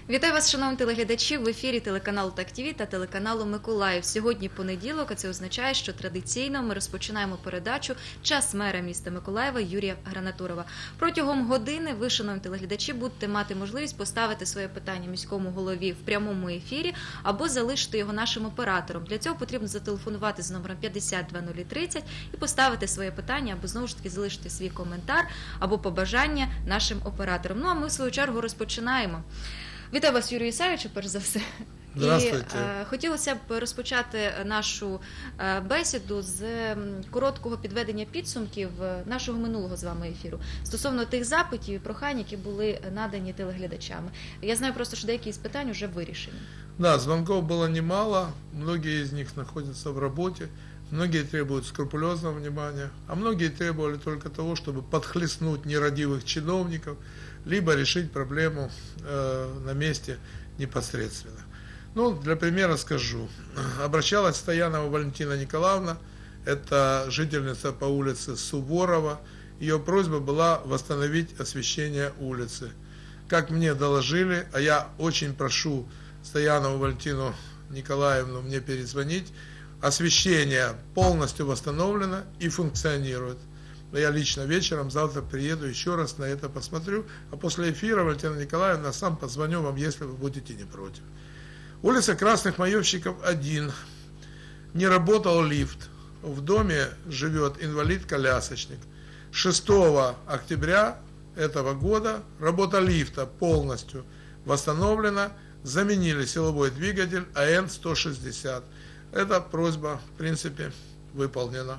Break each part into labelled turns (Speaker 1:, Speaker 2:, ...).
Speaker 1: Вітаю вас, шановні телеглядачі, в ефірі телеканалу ТАК-ТВ та телеканалу Миколаїв. Сьогодні понеділок, а це означає, що традиційно ми розпочинаємо передачу «Час мера міста Миколаєва» Юрія Гранатурова. Протягом години ви, шановні телеглядачі, будете мати можливість поставити своє питання міському голові в прямому ефірі або залишити його нашим оператором. Для цього потрібно зателефонувати з номером 52030 і поставити своє питання, або знову ж таки залишити свій коментар або побажання нашим операторам. Ну а ми в свою чергу розпочинаємо. Вітаю вас, Юрію Ісайовичу, перш за все.
Speaker 2: Здравствуйте.
Speaker 1: І хотілося б розпочати нашу бесіду з короткого підведення підсумків нашого минулого з вами ефіру стосовно тих запитів і прохань, які були надані телеглядачами. Я знаю просто, що деякі з питань вже вирішені.
Speaker 2: Да, звонков было немало, многие из них находятся в работе, многие требуют скрупулезного внимания, а многие требовали только того, чтобы подхлестнуть нерадивых чиновников, либо решить проблему на месте непосредственно. Ну, для примера скажу. Обращалась Стоянова Валентина Николаевна, это жительница по улице Суворова. Ее просьба была восстановить освещение улицы. Как мне доложили, а я очень прошу Стоянову Валентину Николаевну мне перезвонить, освещение полностью восстановлено и функционирует. Я лично вечером завтра приеду, еще раз на это посмотрю, а после эфира, Валентина Николаевна, сам позвоню вам, если вы будете не против. Улица Красных Маевщиков 1. Не работал лифт. В доме живет инвалид-колясочник. 6 октября этого года работа лифта полностью восстановлена. Заменили силовой двигатель АН-160. Эта просьба, в принципе, выполнена.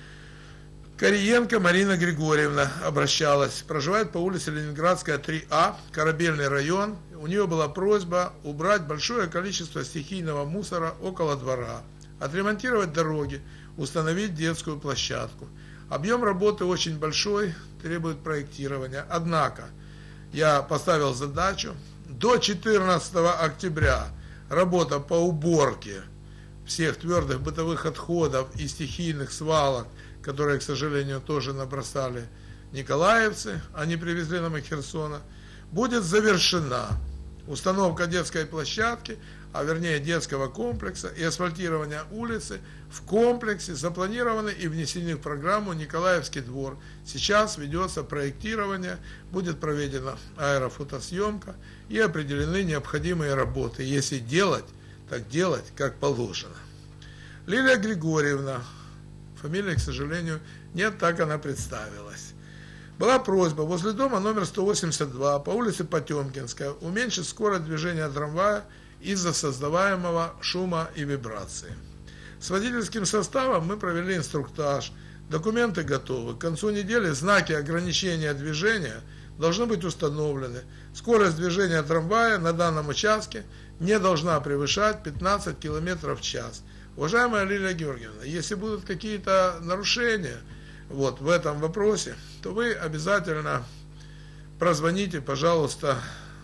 Speaker 2: Кориенко Марина Григорьевна обращалась. Проживает по улице Ленинградская, 3А, Корабельный район. У нее была просьба убрать большое количество стихийного мусора около двора, отремонтировать дороги, установить детскую площадку. Объем работы очень большой, требует проектирования. Однако, я поставил задачу до 14 октября работа по уборке всех твердых бытовых отходов и стихийных свалок, которые, к сожалению, тоже набросали николаевцы, они привезли нам из Херсона, будет завершена. Установка детской площадки, а вернее детского комплекса и асфальтирование улицы в комплексе запланированы и внесены в программу «Николаевский двор». Сейчас ведется проектирование, будет проведена аэрофотосъемка и определены необходимые работы. Если делать, так делать как положено. Лилия Григорьевна, фамилия, к сожалению, нет, так она представилась. Была просьба возле дома номер 182 по улице Потемкинская уменьшить скорость движения трамвая из-за создаваемого шума и вибрации. С водительским составом мы провели инструктаж, документы готовы. К концу недели знаки ограничения движения должны быть установлены. Скорость движения трамвая на данном участке не должна превышать 15 км в час. Уважаемая Лилия Георгиевна, если будут какие-то нарушения в этом вопросе, то вы обязательно прозвоните, пожалуйста,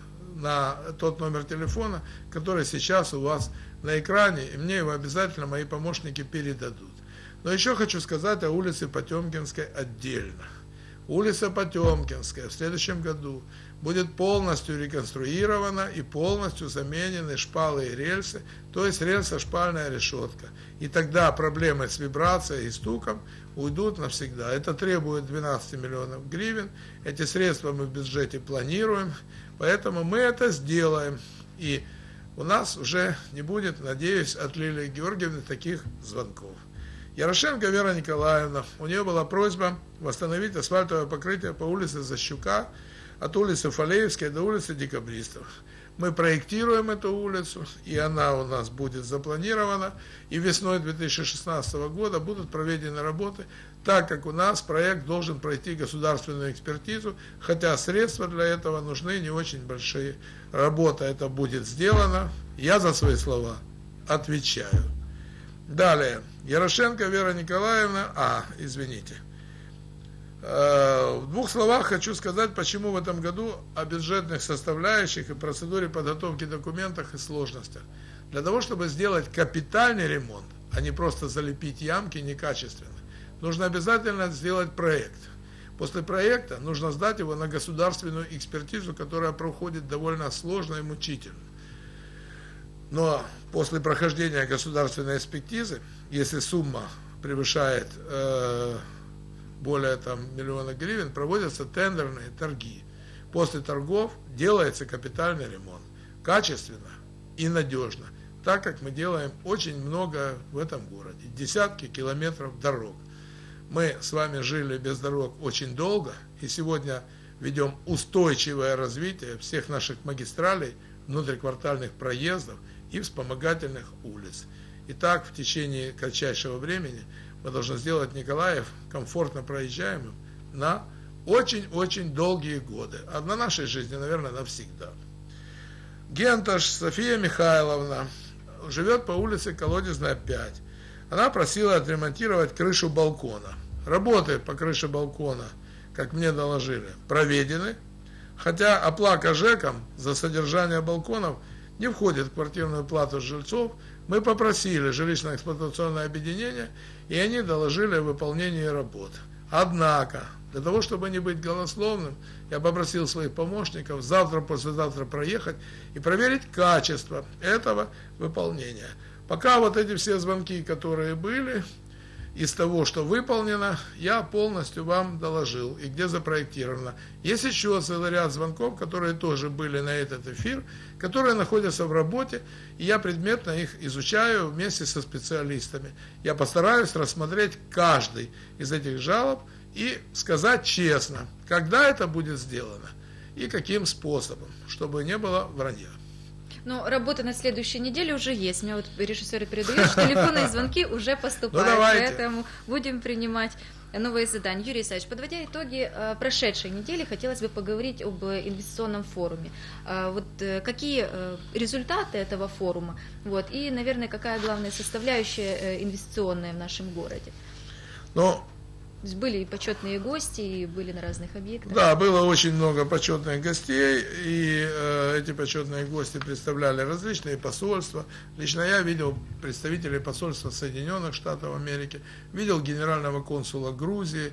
Speaker 2: на тот номер телефона, который сейчас у вас на экране, и мне его обязательно мои помощники передадут. Но еще хочу сказать о улице Потемкинской отдельно. Улица Потемкинская в следующем году будет полностью реконструирована и полностью заменены шпалы и рельсы, то есть рельсо-шпальная решетка. И тогда проблемы с вибрацией и стуком уйдут навсегда. Это требует 12 миллионов гривен. Эти средства мы в бюджете планируем, поэтому мы это сделаем. И у нас уже не будет, надеюсь, от Лилии Георгиевны таких звонков. Ярошенко Вера Николаевна, у нее была просьба восстановить асфальтовое покрытие по улице Защука от улицы Фалеевской до улицы Декабристов. Мы проектируем эту улицу, и она у нас будет запланирована, и весной 2016 года будут проведены работы, так как у нас проект должен пройти государственную экспертизу, хотя средства для этого нужны не очень большие. Работа эта будет сделана, я за свои слова отвечаю. Далее, Ярошенко Вера Николаевна, извините. В двух словах хочу сказать, почему в этом году о бюджетных составляющих и процедуре подготовки документов и сложностях. Для того, чтобы сделать капитальный ремонт, а не просто залепить ямки некачественно, нужно обязательно сделать проект. После проекта нужно сдать его на государственную экспертизу, которая проходит довольно сложно и мучительно. Но после прохождения государственной экспертизы, если сумма превышает более миллиона гривен, проводятся тендерные торги. После торгов делается капитальный ремонт. Качественно и надежно. Так как мы делаем очень много в этом городе. Десятки километров дорог. Мы с вами жили без дорог очень долго. И сегодня ведем устойчивое развитие всех наших магистралей, внутриквартальных проездов и вспомогательных улиц. И так в течение кратчайшего времени мы должны сделать Николаев комфортно проезжаемым на очень-очень долгие годы. А на нашей жизни, наверное, навсегда. Генташ София Михайловна живет по улице Колодезная, 5. Она просила отремонтировать крышу балкона. Работы по крыше балкона, как мне доложили, проведены, хотя оплата ЖЭКом за содержание балконов не входит в квартирную плату жильцов. Мы попросили жилищно-эксплуатационное объединение, и они доложили о выполнении работ. Однако, для того, чтобы не быть голословным, я попросил своих помощников завтра-послезавтра проехать и проверить качество этого выполнения. Пока вот эти все звонки, которые были, из того, что выполнено, я полностью вам доложил, и где запроектировано. Есть еще целый ряд звонков, которые тоже были на этот эфир, которые находятся в работе, и я предметно их изучаю вместе со специалистами. Я постараюсь рассмотреть каждый из этих жалоб и сказать честно, когда это будет сделано и каким способом, чтобы не было вранья.
Speaker 1: Ну, работа на следующей неделе уже есть. Мне вот режиссеры передают, что телефонные звонки уже поступают.
Speaker 2: Ну,
Speaker 1: поэтому будем принимать новые задания. Юрий Исаевич, подводя итоги прошедшей недели, хотелось бы поговорить об инвестиционном форуме. Вот какие результаты этого форума? Вот, и, наверное, какая главная составляющая инвестиционная в нашем городе?
Speaker 2: Ну,
Speaker 1: То есть были и почетные гости, и были на разных объектах.
Speaker 2: Да, было очень много почетных гостей, и эти почетные гости представляли различные посольства. Лично я видел представителей посольства Соединенных Штатов Америки, видел генерального консула Грузии,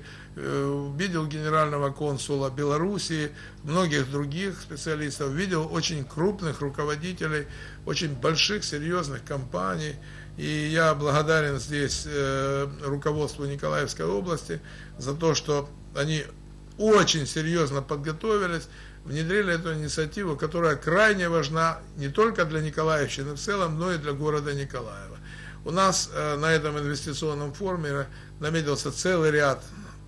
Speaker 2: видел генерального консула Белоруссии, многих других специалистов, видел очень крупных руководителей, очень больших, серьезных компаний. И я благодарен здесь руководству Николаевской области за то, что они очень серьезно подготовились, внедрили эту инициативу, которая крайне важна не только для Николаевщины в целом, но и для города Николаева. У нас на этом инвестиционном форуме наметился целый ряд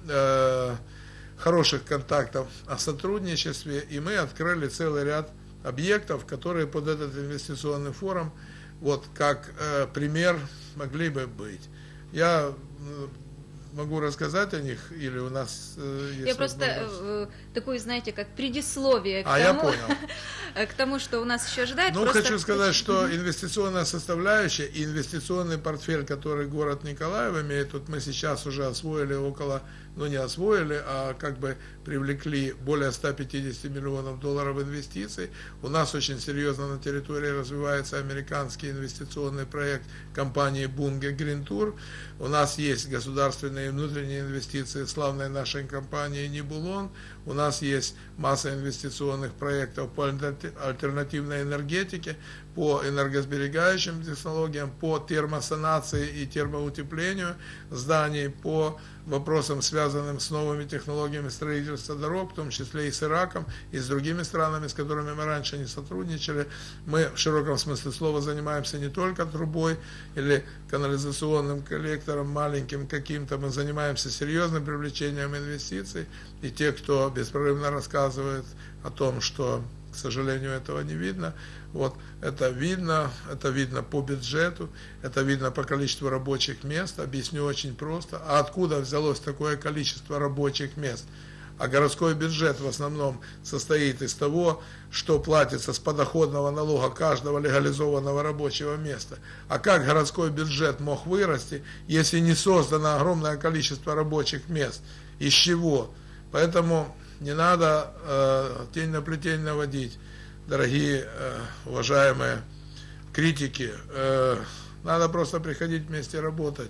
Speaker 2: хороших контактов о сотрудничестве, и мы открыли целый ряд объектов, которые под этот инвестиционный форум вот как пример могли бы быть. Я могу рассказать о них, или у нас есть...
Speaker 1: Я просто такую, знаете, как предисловие к
Speaker 2: я понял.
Speaker 1: К тому, что у нас еще ожидает.
Speaker 2: Ну, хочу сказать, что инвестиционная составляющая и инвестиционный портфель, который город Николаев имеет, тут мы сейчас уже освоили около, ну не освоили, а как бы привлекли более 150 миллионов долларов инвестиций. У нас очень серьезно на территории развивается американский инвестиционный проект компании Bunge Green Tour. У нас есть государственные и внутренние инвестиции славной нашей компании Нибулон. У нас есть масса инвестиционных проектов по альтернативной энергетике, по энергосберегающим технологиям, по термосанации и термоутеплению зданий, по вопросам, связанным с новыми технологиями строительства дорог, в том числе и с Ираком, и с другими странами, с которыми мы раньше не сотрудничали. Мы в широком смысле слова занимаемся не только трубой или канализационным коллектором маленьким каким-то, мы занимаемся серьезным привлечением инвестиций, и те, кто беспрерывно рассказывает о том, что, к сожалению, этого не видно, вот это видно по бюджету, это видно по количеству рабочих мест. Объясню очень просто. А откуда взялось такое количество рабочих мест? А городской бюджет в основном состоит из того, что платится с подоходного налога каждого легализованного рабочего места. А как городской бюджет мог вырасти, если не создано огромное количество рабочих мест? Из чего? Поэтому не надо тень на плетень наводить, дорогие, уважаемые критики. Надо просто приходить вместе работать.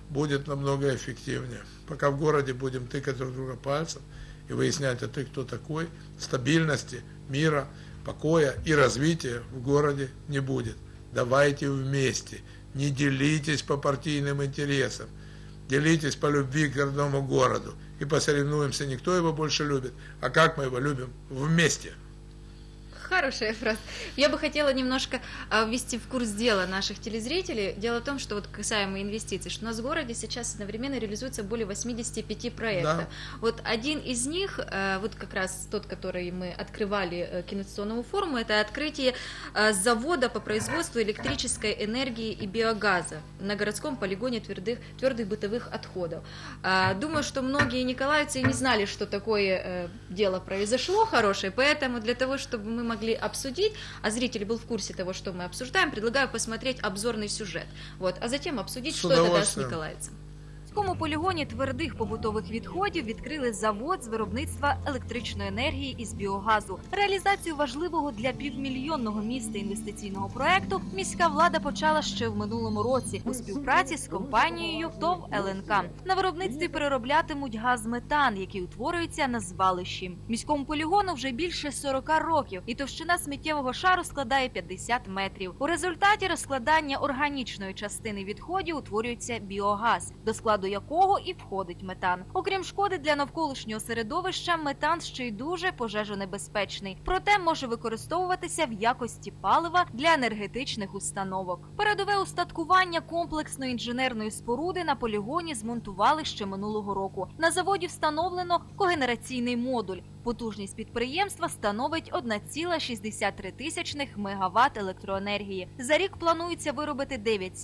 Speaker 2: будет намного эффективнее. Пока в городе будем тыкать друг друга пальцем и выяснять, а ты кто такой, стабильности, мира, покоя и развития в городе не будет. Давайте вместе, не делитесь по партийным интересам, делитесь по любви к родному городу и посоревнуемся, не кто его больше любит, а как мы его любим вместе.
Speaker 1: Хорошая фраза. Я бы хотела немножко ввести в курс дела наших телезрителей. Дело в том, что вот касаемо инвестиций, что у нас в городе сейчас одновременно реализуется более 85 проектов.
Speaker 2: Да.
Speaker 1: Вот один из них, вот как раз тот, который мы открывали к инвестиционному форуму, это открытие завода по производству электрической энергии и биогаза на городском полигоне твердых бытовых отходов. Думаю, что многие николаевцы не знали, что такое дело произошло хорошее, поэтому для того, чтобы мы могли обсудить, а зритель был в курсе того, что мы обсуждаем, предлагаю посмотреть обзорный сюжет, вот, а затем обсудить, що це дасть николаївцям. В міському полігоні твердих побутових відходів відкрили завод з виробництва електричної енергії із біогазу. Реалізацію важливого для півмільйонного міста інвестиційного проекту міська влада почала ще в минулому році у співпраці з компанією ТОВ ЛНК. На виробництві перероблятимуть газ-метан, який утворюється на звалищі. Міському полігону вже більше 40 років, і товщина сміттєвого шару складає 50 метрів. У результаті розкладання органічної частини відходів утворюється біогаз, до складу якого і входить метан. Окрім шкоди для навколишнього середовища, метан ще й дуже пожежонебезпечний, проте може використовуватися в якості палива для енергетичних установок. Передове устаткування комплексної інженерної споруди на полігоні змонтували ще минулого року. На заводі встановлено когенераційний модуль. Потужність підприємства становить 1,63 МВт електроенергії. За рік планується виробити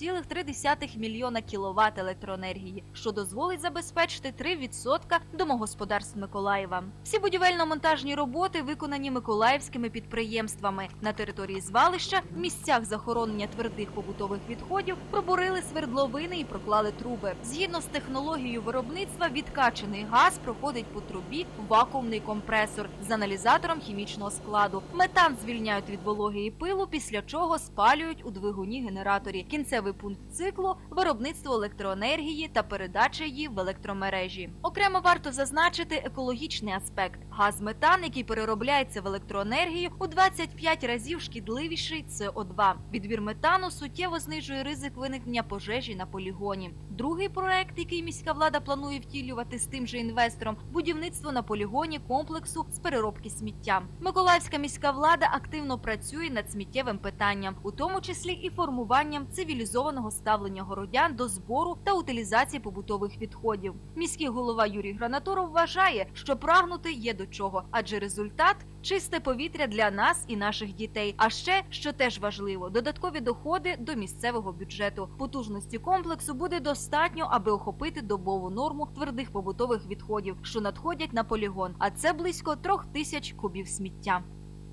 Speaker 1: 9,3 мільйона кВт електроенергії, що дозволить забезпечити 3% домогосподарств Миколаєва. Всі будівельно-монтажні роботи виконані миколаївськими підприємствами. На території звалища, в місцях захоронення твердих побутових відходів, пробурили свердловини і проклали труби. Згідно з технологією виробництва, відкачений газ проходить по трубі в вакуумний компресор з аналізатором хімічного складу. Метан звільняють від вологи і пилу, після чого спалюють у двигуні-генераторі. Кінцевий пункт циклу – виробництво електроенергії та передача її в електромережі. Окремо варто зазначити екологічний аспект. Газ-метан, який переробляється в електроенергію, у 25 разів шкідливіший СО2. Відбір метану суттєво знижує ризик виникнення пожежі на полігоні. Другий проект, який міська влада планує втілювати з тим же інвестором – будівництво на полігоні комплексу з переробки сміття. Миколаївська міська влада активно працює над сміттєвим питанням, у тому числі і формуванням цивілізованого ставлення городян до збору та утилізації побутових відходів. Міський голова Юрій Гранатуров вважає, що прагнути є до чого, адже результат – чисте повітря для нас і наших дітей. А ще, що теж важливо, додаткові доходи до місцевого бюджету. Потужності комплексу буде достатньо, аби охопити добову норму твердих побутових відходів, що надходять на полігон, а це близько 3000 кубів сміття.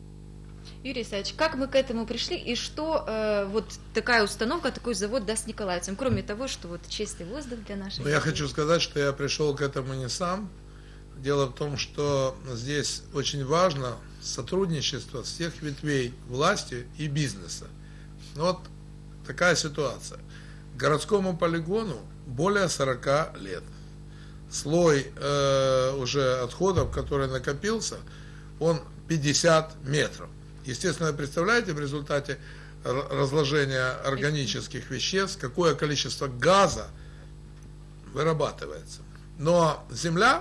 Speaker 1: Юрий Исаевич, как мы к этому пришли и что вот такая установка, такой завод даст николаевцам, кроме того, что вот чистый воздух для наших детей?
Speaker 2: Я хочу сказать, что я пришел к этому не сам. Дело в том, что здесь очень важно сотрудничество всех ветвей власти и бизнеса. Вот такая ситуация. Городскому полигону более 40 лет. Слой уже отходов, который накопился, он 50 метров. Естественно, представляете, в результате разложения органических веществ, какое количество газа вырабатывается. Но земля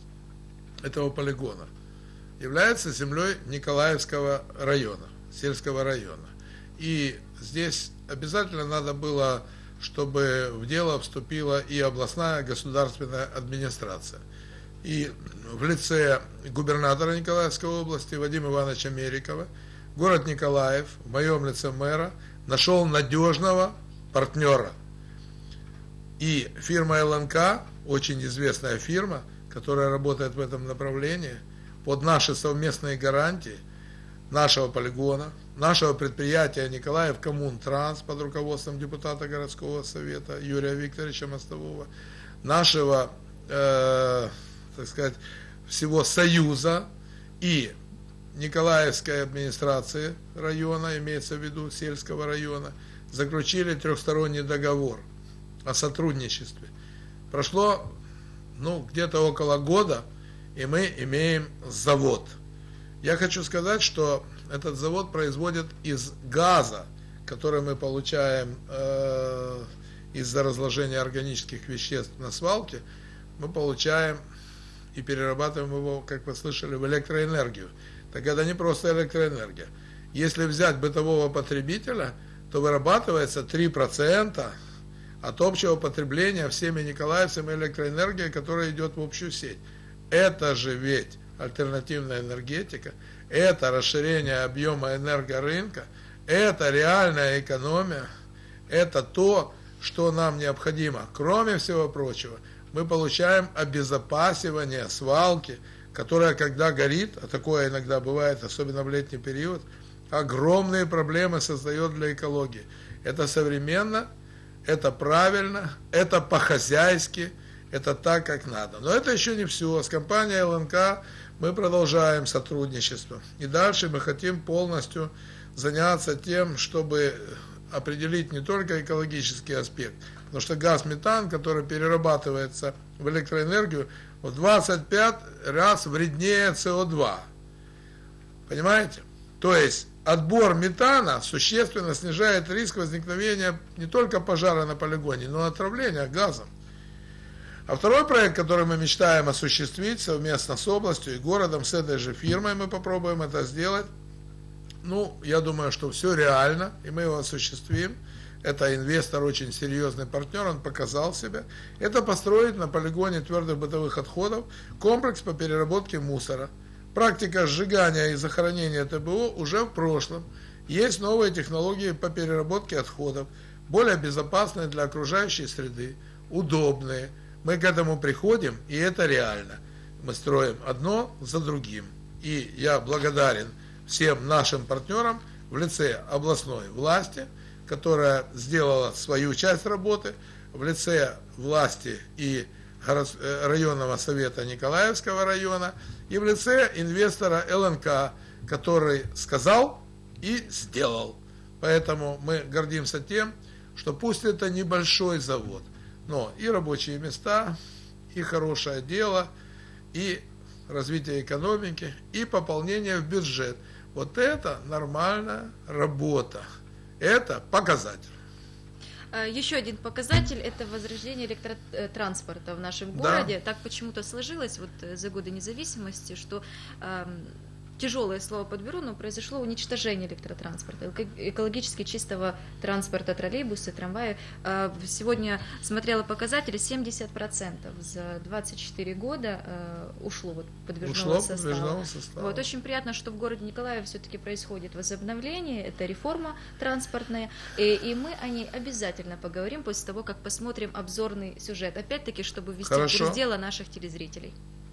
Speaker 2: этого полигона является землей Николаевского района, сельского района. И здесь обязательно надо было, чтобы в дело вступила и областная государственная администрация. И в лице губернатора Николаевской области Вадима Ивановича Мерикова город Николаев в моем лице мэра нашел надежного партнера. И фирма ЛНК, очень известная фирма, которая работает в этом направлении, под наши совместные гарантии нашего полигона, нашего предприятия Николаев Коммунтранс под руководством депутата городского совета Юрия Викторовича Мостового, нашего, так сказать, всего союза и Николаевской администрации района, имеется в виду сельского района, заключили трехсторонний договор о сотрудничестве. Прошло, где-то около года, и мы имеем завод. Я хочу сказать, что этот завод производит из газа, который мы получаем из-за разложения органических веществ на свалке, мы получаем и перерабатываем его, как вы слышали, в электроэнергию. Так это не просто электроэнергия. Если взять бытового потребителя, то вырабатывается 3% от общего потребления всеми николаевцами электроэнергии, которая идет в общую сеть. Это же ведь альтернативная энергетика, это расширение объема энергорынка, это реальная экономия, это то, что нам необходимо. Кроме всего прочего, мы получаем обезопасивание свалки, которая, когда горит, а такое иногда бывает, особенно в летний период, огромные проблемы создает для экологии. Это современно, это правильно, это по-хозяйски, это так, как надо. Но это еще не все. С компанией ЛНК мы продолжаем сотрудничество. И дальше мы хотим полностью заняться тем, чтобы определить не только экологический аспект, потому что газ метан, который перерабатывается в электроэнергию, в 25 раз вреднее СО2. Понимаете? То есть отбор метана существенно снижает риск возникновения не только пожара на полигоне, но и отравления газом. А второй проект, который мы мечтаем осуществить совместно с областью и городом, с этой же фирмой мы попробуем это сделать. Я думаю, что все реально, и мы его осуществим. Это инвестор, очень серьезный партнер, он показал себя. Это построить на полигоне твердых бытовых отходов комплекс по переработке мусора. Практика сжигания и захоронения ТБО уже в прошлом. Есть новые технологии по переработке отходов, более безопасные для окружающей среды, удобные. Мы к этому приходим, и это реально. Мы строим одно за другим. И я благодарен всем нашим партнерам в лице областной власти, которая сделала свою часть работы, в лице власти и районного совета Николаевского района, и в лице инвестора ЛНК, который сказал и сделал. Поэтому мы гордимся тем, что пусть это небольшой завод, но и рабочие места, и хорошее дело, и развитие экономики, и пополнение в бюджет. Вот это нормальная работа. Это показатель.
Speaker 1: Еще один показатель – это возрождение электротранспорта в нашем городе. Так почему-то сложилось за годы независимости, что тяжелое слово подберу, но произошло уничтожение электротранспорта, экологически чистого транспорта, троллейбусы, трамваи. Сегодня смотрела показатели, 70% за 24 года ушло подвижного состава. Очень приятно, что в городе Николаеве все-таки происходит возобновление, это реформа транспортная, и мы о ней обязательно поговорим после того, как посмотрим обзорный сюжет, опять-таки, чтобы ввести в курс дела наших телезрителей.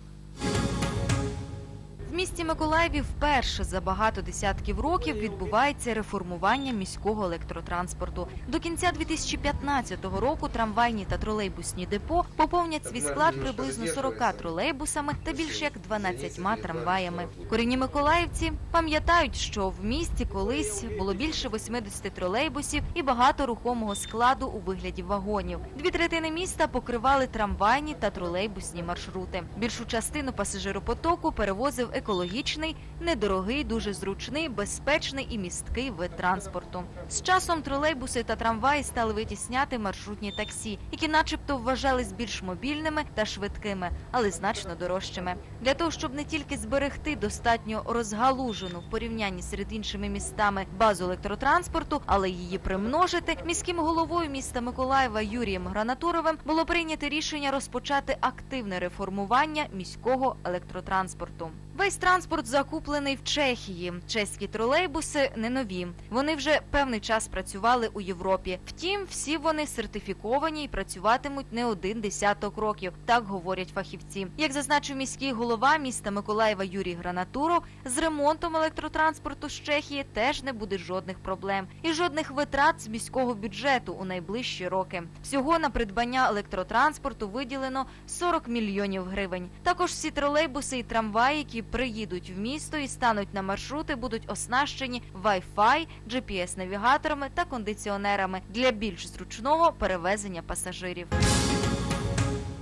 Speaker 1: В місті Миколаєві вперше за багато десятків років відбувається реформування міського електротранспорту. До кінця 2015 року трамвайні та тролейбусні депо поповнять свій склад приблизно 40 тролейбусами та більше як 12 трамваями. Корінні миколаївці пам'ятають, що в місті колись було більше 80 тролейбусів і багато рухомого складу у вигляді вагонів. 2/3 міста покривали трамвайні та тролейбусні маршрути. Більшу частину пасажиропотоку перевозив екологічний, недорогий, дуже зручний, безпечний і місткий вид транспорту. З часом тролейбуси та трамваї стали витісняти маршрутні таксі, які начебто вважались більш мобільними та швидкими, але значно дорожчими. Для того, щоб не тільки зберегти достатньо розгалужену в порівнянні серед іншими містами базу електротранспорту, але її примножити, міським головою міста Миколаєва Юрієм Гранатуровим було прийнято рішення розпочати активне реформування міського електротранспорту. Весь транспорт закуплений в Чехії. Чеські тролейбуси не нові. Вони вже певний час працювали у Європі. Втім, всі вони сертифіковані і працюватимуть не один десяток років, так говорять фахівці. Як зазначив міський голова міста Миколаєва Юрій Гранатуров, з ремонтом електротранспорту з Чехії теж не буде жодних проблем. І жодних витрат з міського бюджету у найближчі роки. Всього на придбання електротранспорту виділено 40 мільйонів гривень. Також всі тролейбуси і трамваї, які приїдуть в місто і стануть на маршрути, будуть оснащені Wi-Fi, GPS-навігаторами та кондиціонерами для більш зручного перевезення пасажирів.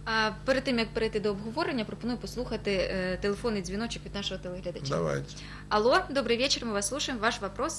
Speaker 1: А перед тим, як перейти до обговорення, пропоную послухати телефонний дзвіночок від нашого телеглядача.
Speaker 2: Давайте.
Speaker 1: Алло, добрый вечер, мы вас слушаем. Ваш вопрос.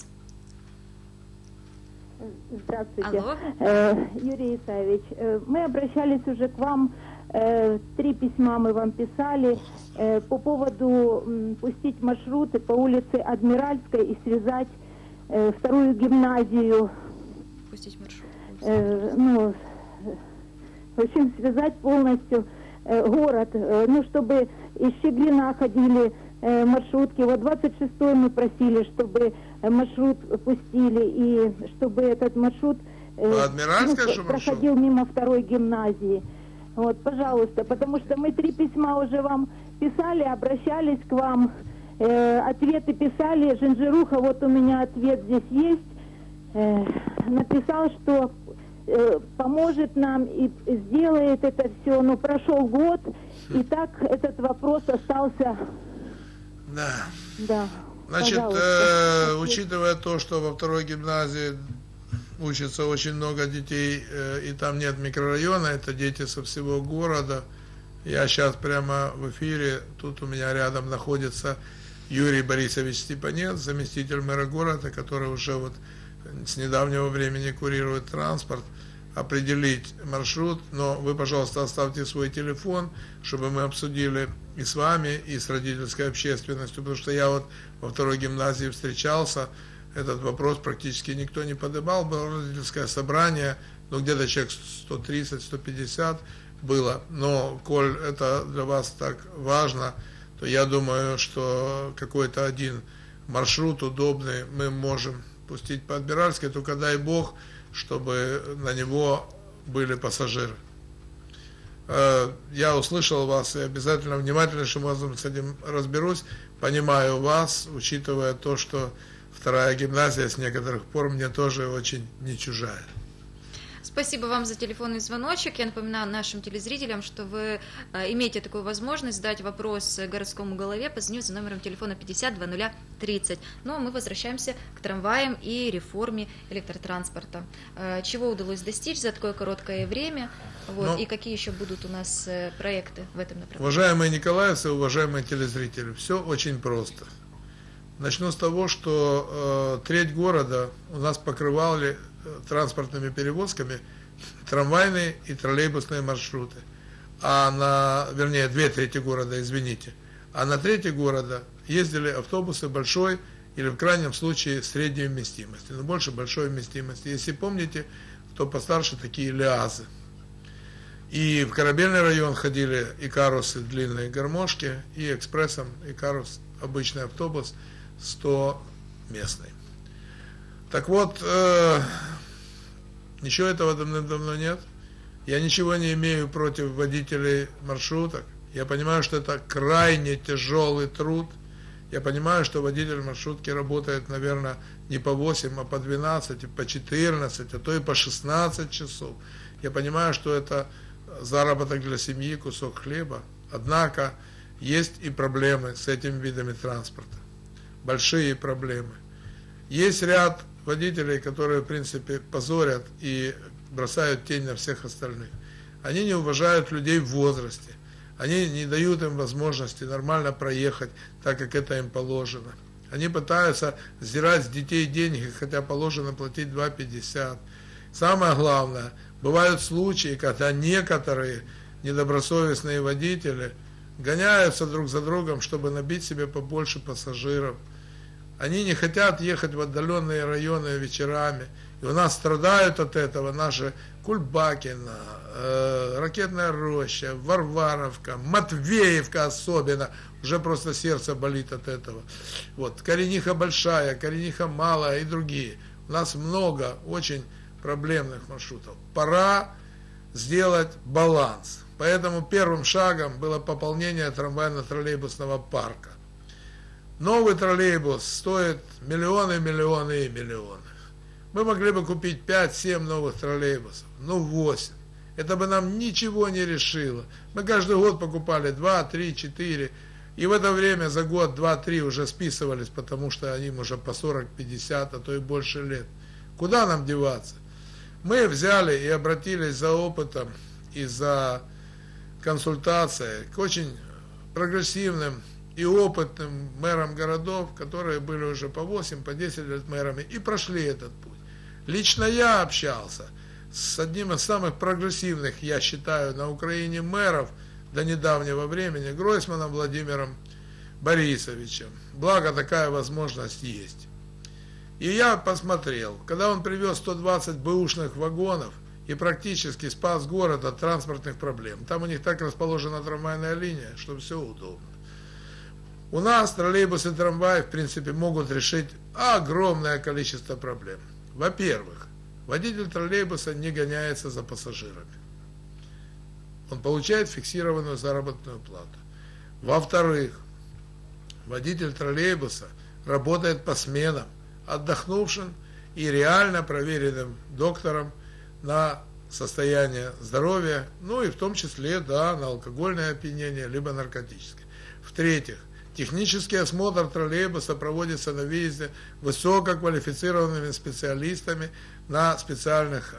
Speaker 3: Здравствуйте.
Speaker 1: Алло.
Speaker 3: Юрий Исаевич, мы обращались уже к вам, 3 письма мы вам писали по поводу пустить маршруты по улице Адмиральской и связать вторую гимназию,
Speaker 1: Пустить маршрут.
Speaker 3: ну, в общем, связать полностью город, ну, чтобы из Щеглина ходили маршрутки. Вот 26-й мы просили, чтобы маршрут пустили, и чтобы этот маршрут
Speaker 2: Адмиральская же маршрут?
Speaker 3: проходил мимо второй гимназии. Вот, пожалуйста, потому что мы 3 письма уже вам писали, обращались к вам, ответы писали. Жинжируха, вот у меня ответ здесь есть, написал, что поможет нам и сделает это все. Но прошел год, и так этот вопрос остался.
Speaker 2: Да.
Speaker 3: Да.
Speaker 2: Значит,
Speaker 3: Пожалуйста.
Speaker 2: учитывая то, что во второй гимназии учатся очень много детей, и там нет микрорайона, это дети со всего города. Я сейчас прямо в эфире, тут у меня рядом находится Юрий Борисович Степанец, заместитель мэра города, который уже вот с недавнего времени курирует транспорт, определить маршрут. Но вы, пожалуйста, оставьте свой телефон, чтобы мы обсудили и с вами, и с родительской общественностью, потому что я вот во второй гимназии встречался, этот вопрос практически никто не поднимал, было родительское собрание, ну где-то человек 130-150 было, но коль это для вас так важно, то я думаю, что какой-то один маршрут удобный мы можем пустить по Адмиральской, только дай Бог, чтобы на него были пассажиры. Я услышал вас и обязательно внимательнейшим образом с этим разберусь. Понимаю вас, учитывая то, что вторая гимназия с некоторых пор мне тоже очень не чужая.
Speaker 1: Спасибо вам за телефонный звоночек. Я напоминаю нашим телезрителям, что вы имеете такую возможность задать вопрос городскому голове, позвонив за номером телефона 50-20-30. Ну а мы возвращаемся к трамваям и реформе электротранспорта. Чего удалось достичь за такое короткое время? Вот, и какие еще будут у нас проекты в этом направлении?
Speaker 2: Уважаемые николаевцы, уважаемые телезрители, все очень просто. Начну с того, что треть города у нас покрывали транспортными перевозками трамвайные и троллейбусные маршруты. Вернее, 2/3 города, извините. А на трети города ездили автобусы большой или в крайнем случае средней вместимости, но больше большой вместимости. Если помните, кто постарше, такие ЛиАЗы. И в Корабельный район ходили икарусы, длинные гармошки, и экспрессом икарус, обычный автобус, 100-местный. Так вот, ничего этого давно нет. Я ничего не имею против водителей маршруток. Я понимаю, что это крайне тяжелый труд. Я понимаю, что водитель маршрутки работает, наверное, не по 8, а по 12, по 14, а то и по 16 часов. Я понимаю, что это заработок для семьи, кусок хлеба. Однако есть и проблемы с этими видами транспорта. Большие проблемы. Есть ряд водителей, которые, в принципе, позорят и бросают тень на всех остальных. Они не уважают людей в возрасте. Они не дают им возможности нормально проехать, так как это им положено. Они пытаются сдирать с детей деньги, хотя положено платить 2,50. Самое главное, бывают случаи, когда некоторые недобросовестные водители гоняются друг за другом, чтобы набить себе побольше пассажиров. Они не хотят ехать в отдаленные районы вечерами. И у нас страдают от этого наши Кульбакина, Ракетная Роща, Варваровка, Матвеевка особенно. Уже просто сердце болит от этого. Вот. Корениха Большая, Корениха Малая и другие. У нас много очень проблемных маршрутов. Пора сделать баланс. Поэтому первым шагом было пополнение трамвайно-троллейбусного парка. Новый троллейбус стоит миллионы, миллионы и миллионы. Мы могли бы купить 5-7 новых троллейбусов, 8. Это бы нам ничего не решило. Мы каждый год покупали 2, 3, 4. И в это время за год 2-3 уже списывались, потому что они уже по 40, 50, а то и больше лет. Куда нам деваться? Мы взяли и обратились за опытом и за консультации к очень прогрессивным и опытным мэрам городов, которые были уже по 8, по 10 лет мэрами и прошли этот путь. Лично я общался с одним из самых прогрессивных, я считаю, на Украине мэров до недавнего времени, Гройсманом Владимиром Борисовичем. Благо такая возможность есть. И я посмотрел, когда он привез 120 бэушных вагонов и практически спас город от транспортных проблем. Там у них так расположена трамвайная линия, что все удобно. У нас троллейбусы и трамваи, в принципе, могут решить огромное количество проблем. Во-первых, водитель троллейбуса не гоняется за пассажирами. Он получает фиксированную заработную плату. Во-вторых, водитель троллейбуса работает по сменам, отдохнувшим и реально проверенным доктором на состояние здоровья, ну и в том числе, да, на алкогольное опьянение, либо наркотическое. В-третьих, технический осмотр троллейбуса проводится на въезде высококвалифицированными специалистами на специальных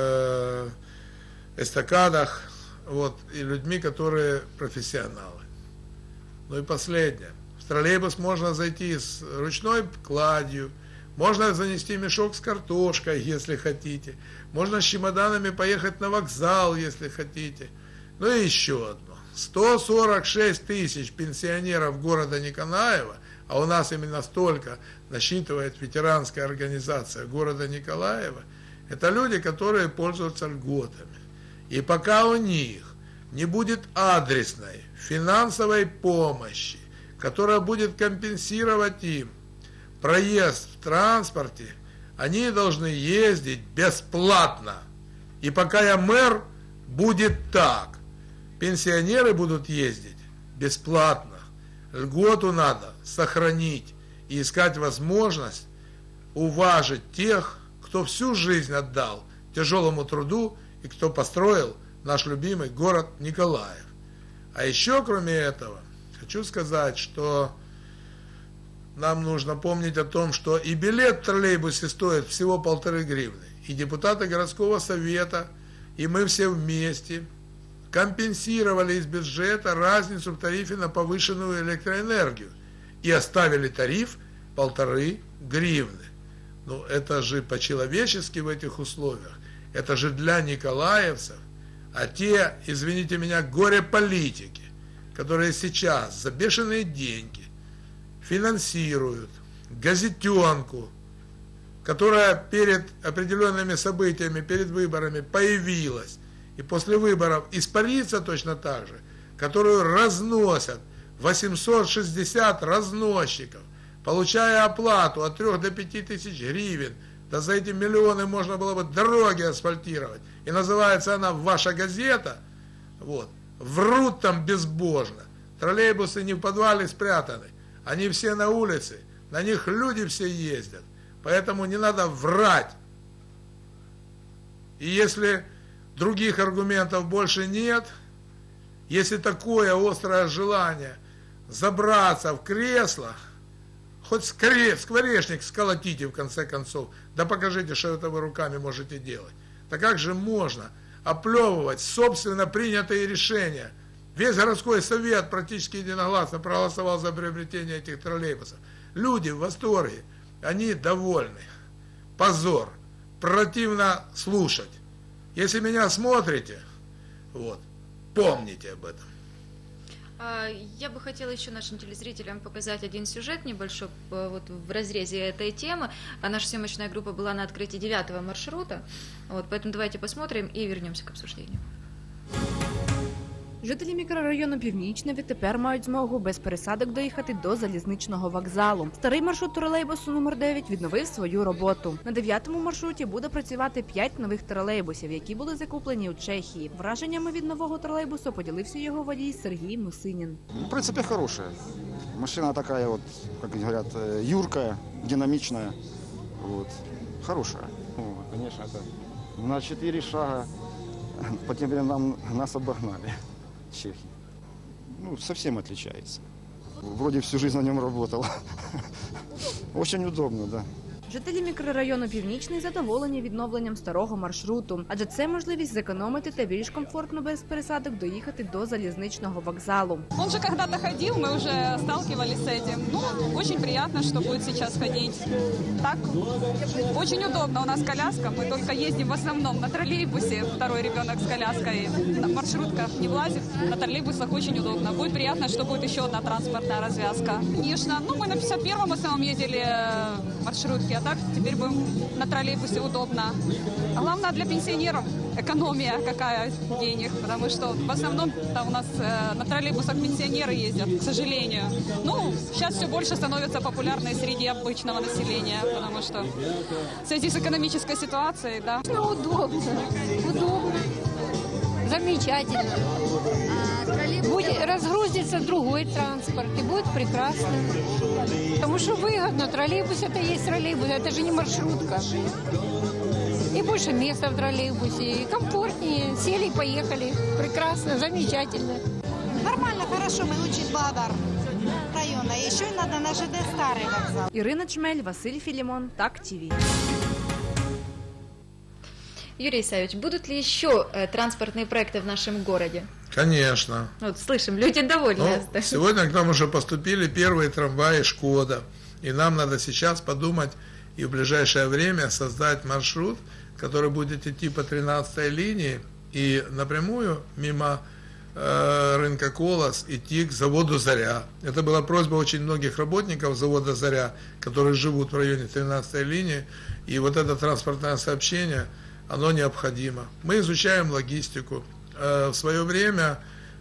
Speaker 2: эстакадах, вот, и людьми, которые профессионалы. Ну и последнее. В троллейбус можно зайти с ручной кладью, можно занести мешок с картошкой, если хотите. Можно с чемоданами поехать на вокзал, если хотите. Ну и еще одно. 146 тысяч пенсионеров города Николаева, а у нас именно столько насчитывает ветеранская организация города Николаева, это люди, которые пользуются льготами. И пока у них не будет адресной финансовой помощи, которая будет компенсировать им проезд в транспорте, они должны ездить бесплатно. И пока я мэр, будет так. Пенсионеры будут ездить бесплатно. Льготу надо сохранить и искать возможность уважить тех, кто всю жизнь отдал тяжелому труду и кто построил наш любимый город Николаев. А еще, кроме этого, хочу сказать, что нам нужно помнить о том, что и билет в троллейбусе стоит всего 1,5 гривны. И депутаты городского совета, и мы все вместе компенсировали из бюджета разницу в тарифе на повышенную электроэнергию и оставили тариф 1,5 гривны. Ну, это же по-человечески в этих условиях. Это же для николаевцев. А те, извините меня, горе-политики, которые сейчас за бешеные деньги финансируют газетенку, которая перед определенными событиями, перед выборами появилась, и после выборов испарится точно так же, которую разносят 860 разносчиков, получая оплату от 3 до 5 тысяч гривен, да за эти миллионы можно было бы дороги асфальтировать, и называется она «Ваша газета», вот, врут там безбожно, троллейбусы не в подвале спрятаны, они все на улице, на них люди все ездят, поэтому не надо врать. И если других аргументов больше нет, если такое острое желание забраться в кресло, хоть скворечник сколотите в конце концов, да покажите, что это вы руками можете делать. Да как же можно оплевывать собственно принятые решения? Весь городской совет практически единогласно проголосовал за приобретение этих троллейбусов. Люди в восторге, они довольны. Позор, противно слушать. Если меня смотрите, вот, помните об этом.
Speaker 1: Я бы хотела еще нашим телезрителям показать один сюжет небольшой вот в разрезе этой темы. Наша съемочная группа была на открытии 9-го маршрута, вот, поэтому давайте посмотрим и вернемся к обсуждению.
Speaker 4: Жителі мікрорайону Північне відтепер мають змогу без пересадок доїхати до залізничного вокзалу. Старий маршрут тролейбусу номер 9 відновив свою роботу. На 9-му маршруті буде працювати 5 нових тролейбусів, які були закуплені у Чехії. Враженнями від нового тролейбусу поділився його водій Сергій Мусинін.
Speaker 5: В принципе, хорошая. Машина такая вот, как говорят, юркая, динамичная. Вот. Хорошая. Ну, конечно, это на 4 шага по тем временам нас обогнали. Чехи. Ну, совсем отличается. Вроде всю жизнь на нем работал. Очень удобно, да.
Speaker 4: Жителі мікрорайону Північний задоволені відновленням старого маршруту, адже це можливість зекономити та більш комфортно без пересадок доїхати до залізничного вокзалу.
Speaker 6: Он же когда-то ходил, мы уже сталкивались с этим. Ну, очень приятно, что будет сейчас ходить. Так, очень удобно. У нас коляска, мы только ездим в основном на троллейбусе. Второй ребенок с коляской. На маршрутках не влазит, на троллейбусах очень удобно. Будет приятно, что будет еще одна транспортная развязка. Конечно, ну мы на 51-м в основном ездили в маршрутке, а так теперь будем на троллейбусе удобно. А главное для пенсионеров экономия какая денег, потому что в основном там у нас на троллейбусах пенсионеры ездят, к сожалению. Ну, сейчас все больше становится популярной среди обычного населения, потому что в связи с экономической ситуацией, да.
Speaker 7: Ну, удобно, замечательно. Будет разгрузится другой транспорт, и будет прекрасно. Потому что выгодно, троллейбус это есть троллейбус, это же не маршрутка. И больше места в троллейбусе, и комфортнее, сели и поехали. Прекрасно, замечательно.
Speaker 8: Нормально, хорошо, мы очень благодарны района. Еще и надо на ЖД старый вокзал.
Speaker 4: Ірина Чмель, Василь Філімон, Так ТІВІ.
Speaker 1: Юрий Исаевич, будут ли еще транспортные проекты в нашем городе?
Speaker 2: Конечно.
Speaker 1: Вот слышим, люди довольны.
Speaker 2: Ну,
Speaker 1: остались.
Speaker 2: сегодня к нам уже поступили первые трамваи «Шкода». И нам надо сейчас подумать и в ближайшее время создать маршрут, который будет идти по 13-й линии и напрямую мимо рынка Колос идти к заводу «Заря». Это была просьба очень многих работников завода «Заря», которые живут в районе 13-й линии. И вот это транспортное сообщение, оно необходимо. Мы изучаем логистику. В свое время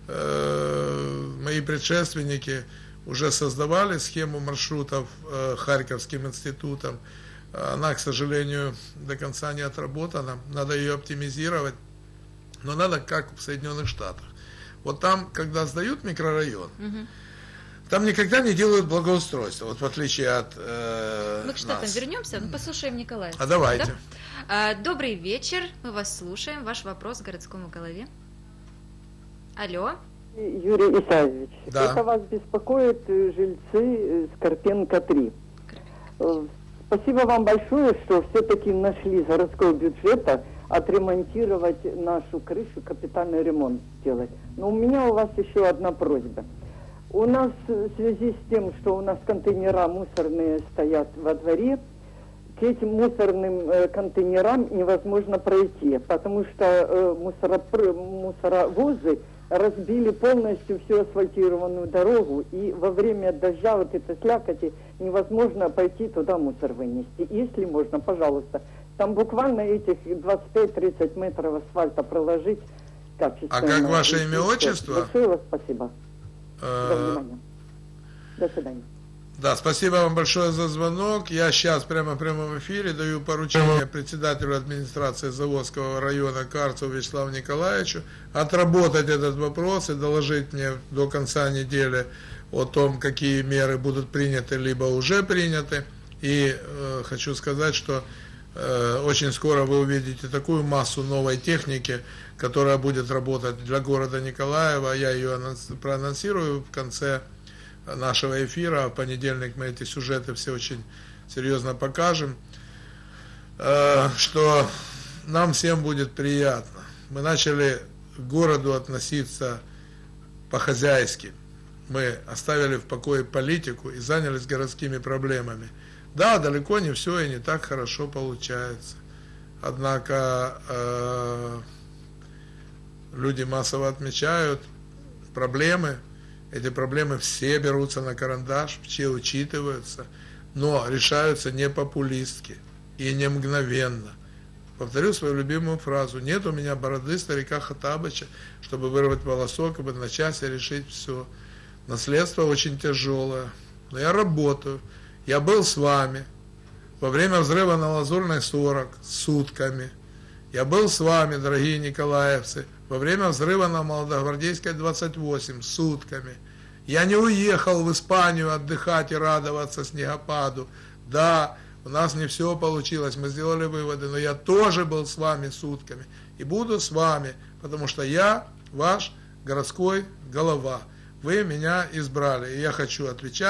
Speaker 2: мои предшественники уже создавали схему маршрутов Харьковским институтом. Она, к сожалению, до конца не отработана. Надо ее оптимизировать. Но надо, как в Соединенных Штатах. Вот там, когда сдают микрорайон, там никогда не делают благоустройство, вот в отличие от
Speaker 1: Мы к Штатам
Speaker 2: нас.
Speaker 1: вернемся, послушаем Николая.
Speaker 2: А давайте.
Speaker 1: Да? Добрый вечер, мы вас слушаем. Ваш вопрос городскому голове. Алло.
Speaker 9: Юрий Исаевич,
Speaker 2: Да.
Speaker 9: это вас беспокоит жильцы Скорпенко-3. Спасибо вам большое, что все-таки нашли из городского бюджета отремонтировать нашу крышу, капитальный ремонт сделать. Но у меня у вас еще одна просьба. У нас в связи с тем, что у нас контейнера мусорные стоят во дворе, к этим мусорным контейнерам невозможно пройти, потому что мусоровозы разбили полностью всю асфальтированную дорогу, и во время дождя вот этой слякоти невозможно пойти туда мусор вынести. Если можно, пожалуйста, там буквально этих 25-30 метров асфальта проложить качественно.
Speaker 2: А как ваше имя, отчество?
Speaker 9: Большое вам спасибо. До внимания. До свидания.
Speaker 2: Да, спасибо вам большое за звонок. Я сейчас прямо в прямом эфире даю поручение председателю администрации Заводского района Карцеву Вячеславу Николаевичу отработать этот вопрос и доложить мне до конца недели о том, какие меры будут приняты, либо уже приняты. И хочу сказать, что очень скоро вы увидите такую массу новой техники, которая будет работать для города Николаева. Я ее проанонсирую в конце нашего эфира. В понедельник мы эти сюжеты все очень серьезно покажем, что нам всем будет приятно. Мы начали к городу относиться по-хозяйски. Мы оставили в покое политику и занялись городскими проблемами. Да, далеко не все и не так хорошо получается. Однако люди массово отмечают проблемы. Эти проблемы все берутся на карандаш, все учитываются, но решаются не популистски и не мгновенно. Повторю свою любимую фразу: нет у меня бороды старика Хаттабыча, чтобы вырвать волосок и в одночасье решить все. Наследство очень тяжелое, но я работаю. Я был с вами во время взрыва на Лазурной 40 сутками. Я был с вами, дорогие николаевцы, во время взрыва на Молодогвардейской 28 сутками. Я не уехал в Испанию отдыхать и радоваться снегопаду. Да, у нас не все получилось, мы сделали выводы, но я тоже был с вами сутками. И буду с вами, потому что я ваш городской голова. Вы меня избрали, и я хочу отвечать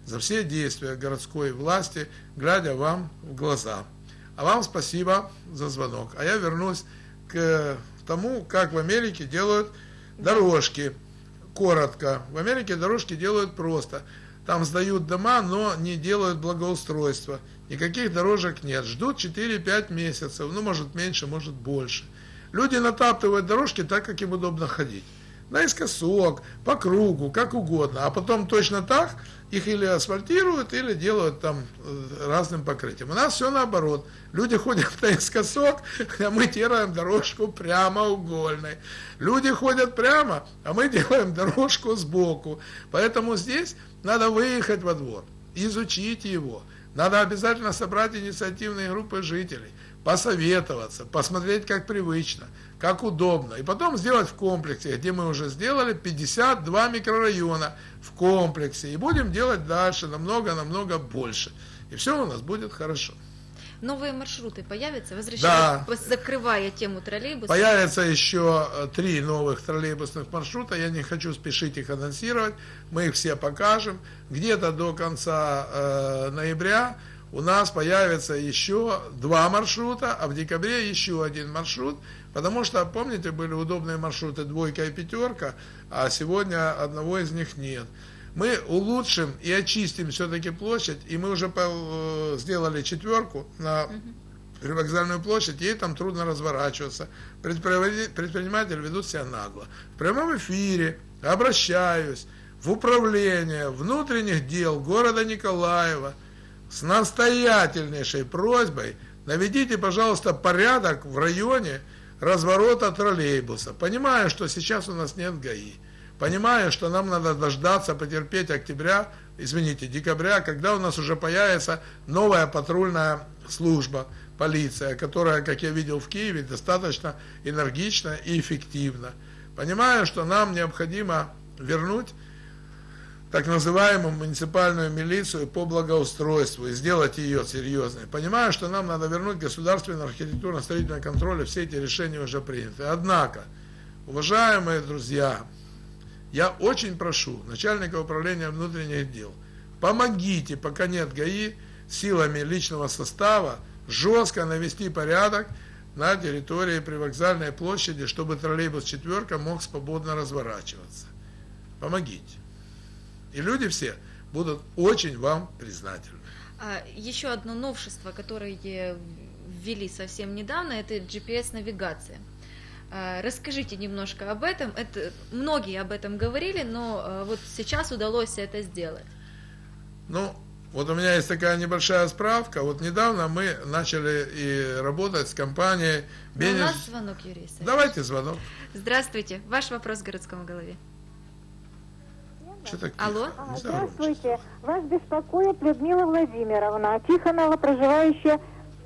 Speaker 2: за все действия городской власти, глядя вам в глаза. А вам спасибо за звонок. А я вернусь к тому, как в Америке делают дорожки. Коротко. В Америке дорожки делают просто. Там сдают дома, но не делают благоустройства. Никаких дорожек нет. Ждут 4-5 месяцев. Ну, может меньше, может больше. Люди натаптывают дорожки так, как им удобно ходить. Наискосок, по кругу, как угодно. А потом точно так их или асфальтируют, или делают там разным покрытием. У нас все наоборот. Люди ходят наискосок, а мы делаем дорожку прямоугольной. Люди ходят прямо, а мы делаем дорожку сбоку. Поэтому здесь надо выехать во двор, изучить его. Надо обязательно собрать инициативные группы жителей, посоветоваться, посмотреть, как привычно, как удобно. И потом сделать в комплексе, где мы уже сделали 52 микрорайона в комплексе. И будем делать дальше намного больше. И все у нас будет хорошо.
Speaker 1: Новые маршруты появятся?
Speaker 2: Да.
Speaker 1: Закрывая тему троллейбусов.
Speaker 2: Появится еще 3 новых троллейбусных маршрута. Я не хочу спешить их анонсировать. Мы их все покажем. Где-то до конца ноября у нас появится еще 2 маршрута, а в декабре еще 1 маршрут. Потому что, помните, были удобные маршруты 2 и 5, а сегодня одного из них нет. Мы улучшим и очистим все-таки площадь, и мы уже сделали 4 на привокзальную площадь, ей там трудно разворачиваться. Предприниматели ведут себя нагло. В прямом эфире обращаюсь в управление внутренних дел города Николаева с настоятельнейшей просьбой: наведите, пожалуйста, порядок в районе разворота троллейбуса. Понимаю, что сейчас у нас нет ГАИ. Понимаю, что нам надо дождаться, потерпеть декабря, когда у нас уже появится новая патрульная служба, полиция, которая, как я видел в Киеве, достаточно энергична и эффективна. Понимаю, что нам необходимо вернуть так называемую муниципальную милицию по благоустройству и сделать ее серьезной. Понимаю, что нам надо вернуть государственный архитектурно-строительный контроль, и все эти решения уже приняты. Однако, уважаемые друзья, я очень прошу начальника управления внутренних дел, помогите, пока нет ГАИ, силами личного состава жестко навести порядок на территории привокзальной площади, чтобы троллейбус 4 мог свободно разворачиваться. Помогите. И люди все будут очень вам признательны.
Speaker 1: Еще одно новшество, которое ввели совсем недавно, это GPS-навигация. Расскажите немножко об этом. Многие об этом говорили, но вот сейчас удалось это сделать.
Speaker 2: Ну, вот у меня есть такая небольшая справка. Вот недавно мы начали и работать с компанией
Speaker 1: У нас звонок, Юрий Исаевич.
Speaker 2: Давайте звонок.
Speaker 1: Здравствуйте. Ваш вопрос городскому голове.
Speaker 2: Алло.
Speaker 3: Здравствуйте. Вас беспокоит Людмила Владимировна Тихонова, проживающая...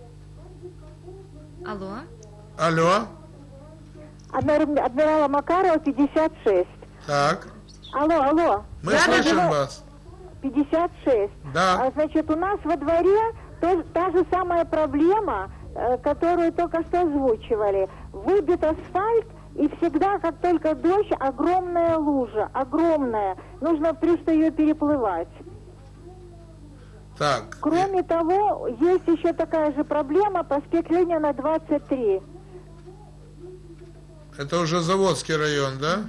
Speaker 1: Алло.
Speaker 2: Алло.
Speaker 3: Адмирала Макарова, 56.
Speaker 2: Так.
Speaker 3: Алло.
Speaker 2: Мы слышим вас.
Speaker 3: 56.
Speaker 2: Да.
Speaker 3: Значит, у нас во дворе та же самая проблема, которую только что озвучивали. Выбит асфальт, и всегда, как только дождь, огромная лужа, огромная. Нужно просто ее переплывать.
Speaker 2: Так.
Speaker 3: Кроме того, есть еще такая же проблема, проспект Ленина, 23.
Speaker 2: Это уже Заводский район, да?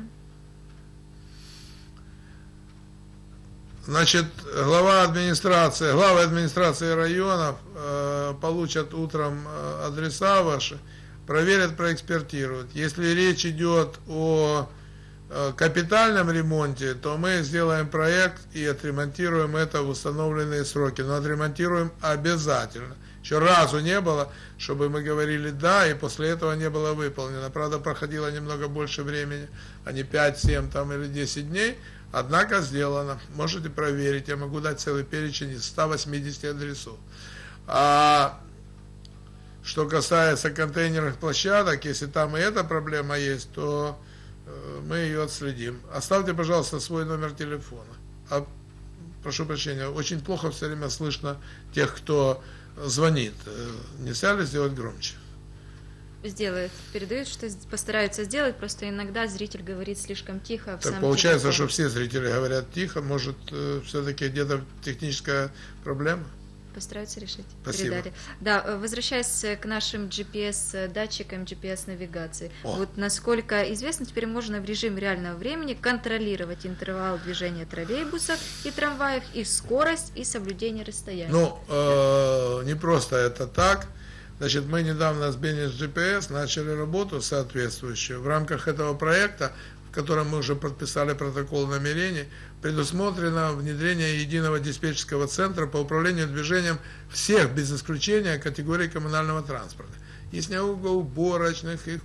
Speaker 2: Значит, главы администрации районов получат утром адреса ваши, проверят, проэкспертируют. Если речь идет о капитальном ремонте, то мы сделаем проект и отремонтируем это в установленные сроки. Но отремонтируем обязательно. Еще разу не было, чтобы мы говорили «да», и после этого не было выполнено. Правда, проходило немного больше времени, а не 5, 7 там, или 10 дней. Однако сделано. Можете проверить. Я могу дать целый перечень из 180 адресов. А что касается контейнерных площадок, если там и эта проблема есть, то мы ее отследим. Оставьте, пожалуйста, свой номер телефона. Прошу прощения, очень плохо все время слышно тех, кто звонит. Нельзя ли сделать громче?
Speaker 1: сделают, передают, что постараются сделать, просто иногда зритель говорит слишком тихо.
Speaker 2: Так получается, что все зрители говорят тихо, может, все-таки где-то техническая проблема?
Speaker 1: Постараются решить.
Speaker 2: Спасибо.
Speaker 1: Передали. Да, возвращаясь к нашим GPS-датчикам, GPS-навигации. Вот насколько известно, теперь можно в режиме реального времени контролировать интервал движения троллейбусов и трамваев, их скорость и соблюдение расстояния.
Speaker 2: Ну, не просто это так. Значит, мы недавно с Business GPS начали работу соответствующую. В рамках этого проекта, в котором мы уже подписали протокол намерений, предусмотрено внедрение единого диспетчерского центра по управлению движением всех, без исключения, категорий коммунального транспорта. И снегоуборочных, и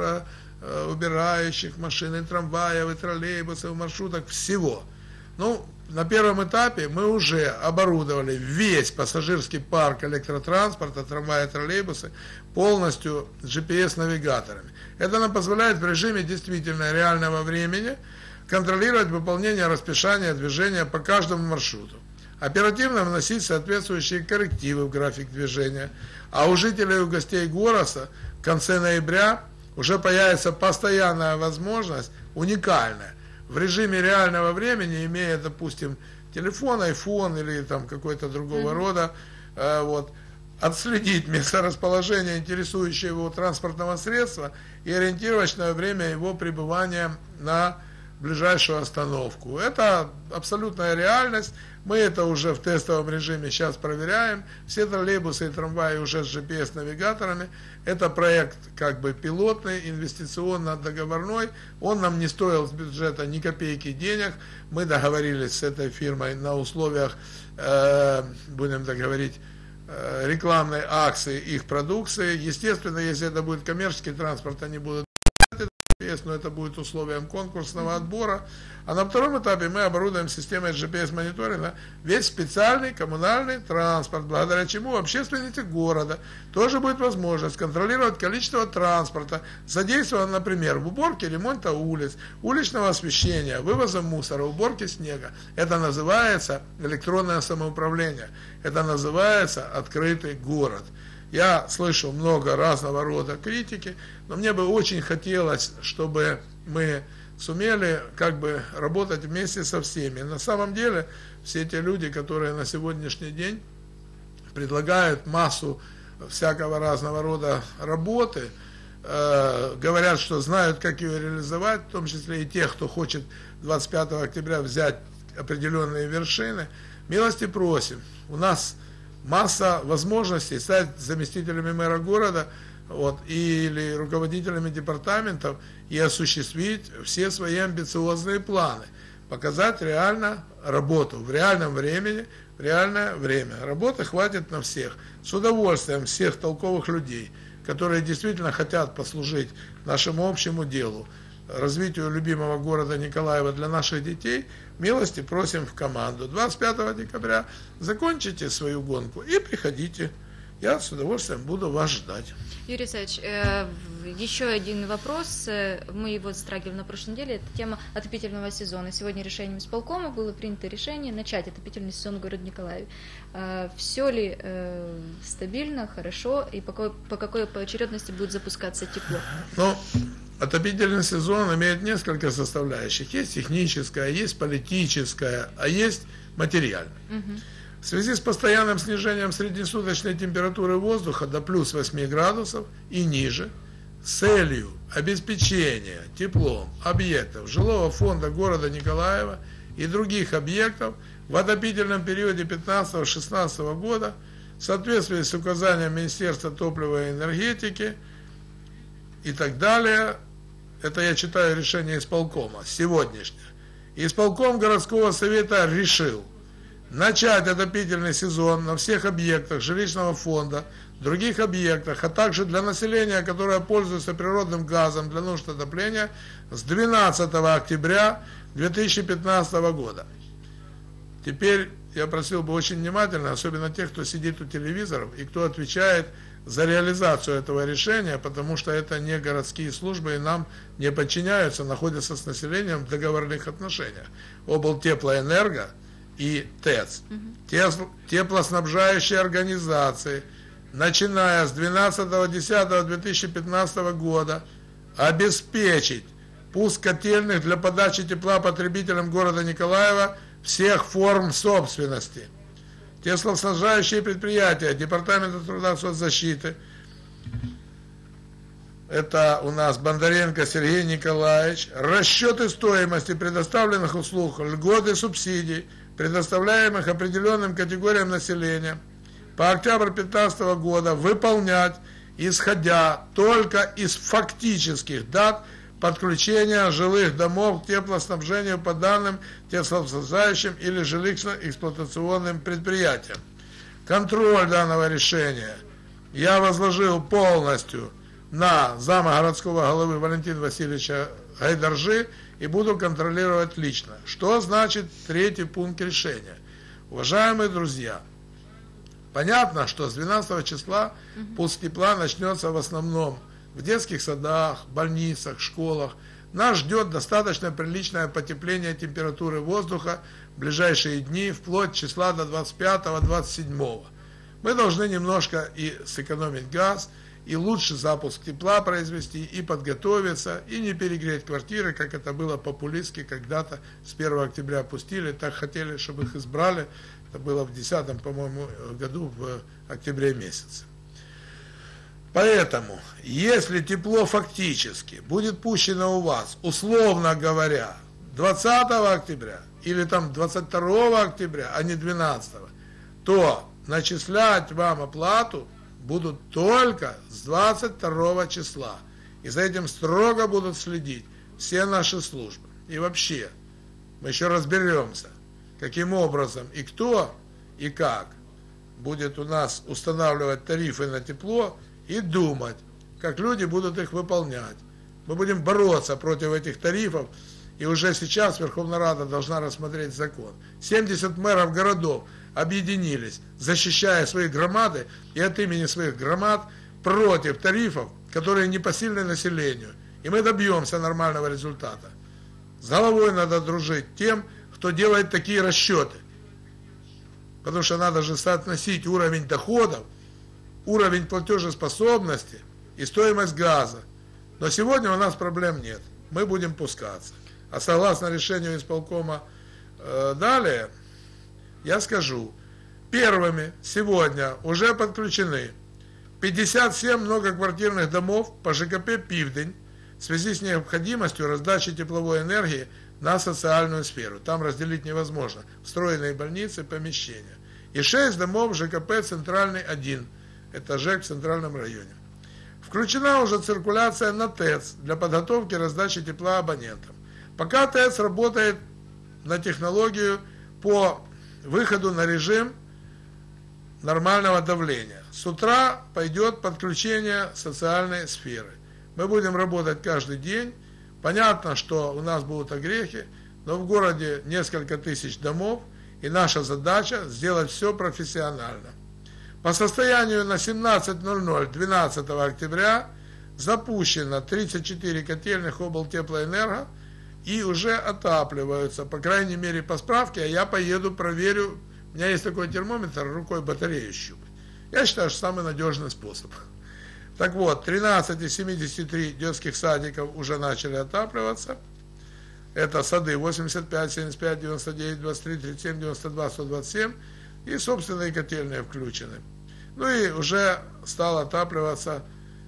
Speaker 2: мусороубирающих машин, и трамваев, и троллейбусов, и маршруток, всего. Ну, на первом этапе мы уже оборудовали весь пассажирский парк электротранспорта, трамваи и троллейбусы полностью GPS-навигаторами. Это нам позволяет в режиме действительно реального времени контролировать выполнение расписания движения по каждому маршруту, оперативно вносить соответствующие коррективы в график движения, а у жителей и у гостей города в конце ноября уже появится постоянная возможность, уникальная, в режиме реального времени, имея, допустим, телефон, iPhone или там какой-то другого рода, вот, отследить месторасположение интересующего его транспортного средства и ориентировочное время его пребывания на ближайшую остановку. Это абсолютная реальность. Мы это уже в тестовом режиме сейчас проверяем. Все троллейбусы и трамваи уже с GPS-навигаторами. Это проект как бы пилотный, инвестиционно-договорной. Он нам не стоил с бюджета ни копейки денег. Мы договорились с этой фирмой на условиях, будем так говорить, рекламной акции их продукции. Естественно, если это будет коммерческий транспорт, они будут, но это будет условием конкурсного отбора. А на втором этапе мы оборудуем системой GPS-мониторинга весь специальный коммунальный транспорт, благодаря чему общественники города тоже будет возможность контролировать количество транспорта, задействован, например, в уборке ремонта улиц, уличного освещения, вывоза мусора, уборки снега. Это называется электронное самоуправление. Это называется открытый город. Я слышу много разного рода критики, но мне бы очень хотелось, чтобы мы сумели как бы работать вместе со всеми. На самом деле, все те люди, которые на сегодняшний день предлагают массу всякого разного рода работы, говорят, что знают, как ее реализовать, в том числе и тех, кто хочет 25 октября взять определенные вершины, милости просим. У нас масса возможностей стать заместителями мэра города, вот, или руководителями департаментов и осуществить все свои амбициозные планы, показать реально работу в реальном времени, в реальное время. Работы хватит на всех. С удовольствием всех толковых людей, которые действительно хотят послужить нашему общему делу, развитию любимого города Николаева для наших детей, милости просим в команду. 25 декабря закончите свою гонку и приходите. Я с удовольствием буду вас ждать.
Speaker 1: Юрий Алексеевич, еще один вопрос. Мы его затрагивали на прошлой неделе. Это тема отопительного сезона. Сегодня решением исполкома было принято решение начать отопительный сезон в городе Николаеве. Все ли стабильно, хорошо и по какой поочередности будет запускаться тепло?
Speaker 2: Ну, отопительный сезон имеет несколько составляющих. Есть техническая, есть политическая, а есть материальная. В связи с постоянным снижением среднесуточной температуры воздуха до плюс 8 градусов и ниже, с целью обеспечения теплом объектов жилого фонда города Николаева и других объектов в отопительном периоде 2015-2016 года, в соответствии с указанием Министерства топлива и энергетики и так далее, это я читаю решение исполкома сегодняшнее, исполком городского совета решил начать отопительный сезон на всех объектах жилищного фонда, других объектах, а также для населения, которое пользуется природным газом для нужд отопления, с 12 октября 2015 года. Теперь я просил бы очень внимательно, особенно тех, кто сидит у телевизоров и кто отвечает за реализацию этого решения, потому что это не городские службы и нам не подчиняются, находятся с населением в договорных отношениях. Облтеплоэнерго и ТЭЦ, теплоснабжающие организации, начиная с 12.10.2015 года, обеспечить пуск котельных для подачи тепла потребителям города Николаева всех форм собственности. Теплоснабжающие предприятия Департамента труда и соцзащиты, это у нас Бондаренко Сергей Николаевич, расчеты стоимости предоставленных услуг, льготы, субсидий, предоставляемых определенным категориям населения, по октябрь 2015 года выполнять, исходя только из фактических дат подключения жилых домов к теплоснабжению по данным теплоснабжающим или жилищно-эксплуатационным предприятиям. Контроль данного решения я возложил полностью на зама городского головы Валентина Васильевича Гайдаржи и буду контролировать лично. Что значит третий пункт решения? Уважаемые друзья, понятно, что с 12 числа пуск тепла начнется в основном в детских садах, больницах, школах. Нас ждет достаточно приличное потепление температуры воздуха в ближайшие дни, вплоть числа до 25-27. Мы должны немножко и сэкономить газ, и лучше запуск тепла произвести, и подготовиться, и не перегреть квартиры, как это было популистски когда-то с 1 октября пустили, так хотели, чтобы их избрали. Это было в 2010, по-моему, году, в октябре месяце. Поэтому, если тепло фактически будет пущено у вас, условно говоря, 20 октября или там 22 октября, а не 12, то начислять вам оплату будут только с 22 числа. И за этим строго будут следить все наши службы. И вообще, мы еще разберемся, каким образом и кто, и как будет у нас устанавливать тарифы на тепло и думать, как люди будут их выполнять. Мы будем бороться против этих тарифов, и уже сейчас Верховная Рада должна рассмотреть закон. 70 мэров городов объединились, защищая свои громады и от имени своих громад против тарифов, которые непосильны населению. И мы добьемся нормального результата. С головой надо дружить тем, кто делает такие расчеты. Потому что надо же соотносить уровень доходов, уровень платежеспособности и стоимость газа. Но сегодня у нас проблем нет. Мы будем пускаться. А согласно решению исполкома далее, я скажу, первыми сегодня уже подключены 57 многоквартирных домов по ЖКП «Пивдень» в связи с необходимостью раздачи тепловой энергии на социальную сферу. Там разделить невозможно. Встроенные больницы, помещения. И 6 домов ЖКП «Центральный 1». Это ЖЭК в Центральном районе. Включена уже циркуляция на ТЭЦ для подготовки раздачи тепла абонентам. Пока ТЭЦ работает на технологию по выходу на режим нормального давления. С утра пойдет подключение социальной сферы. Мы будем работать каждый день. Понятно, что у нас будут огрехи, но в городе несколько тысяч домов, и наша задача сделать все профессионально. По состоянию на 17:00 12 октября запущено 34 котельных облтеплоэнерго и уже отапливаются, по крайней мере по справке, а я поеду проверю, у меня есть такой термометр, рукой батарею щупать. Я считаю, что самый надежный способ. Так вот, 13 из 73 детских садиков уже начали отапливаться. Это сады 85, 75, 99, 23, 37, 92, 127 и собственные котельные включены. Ну и уже стал отапливаться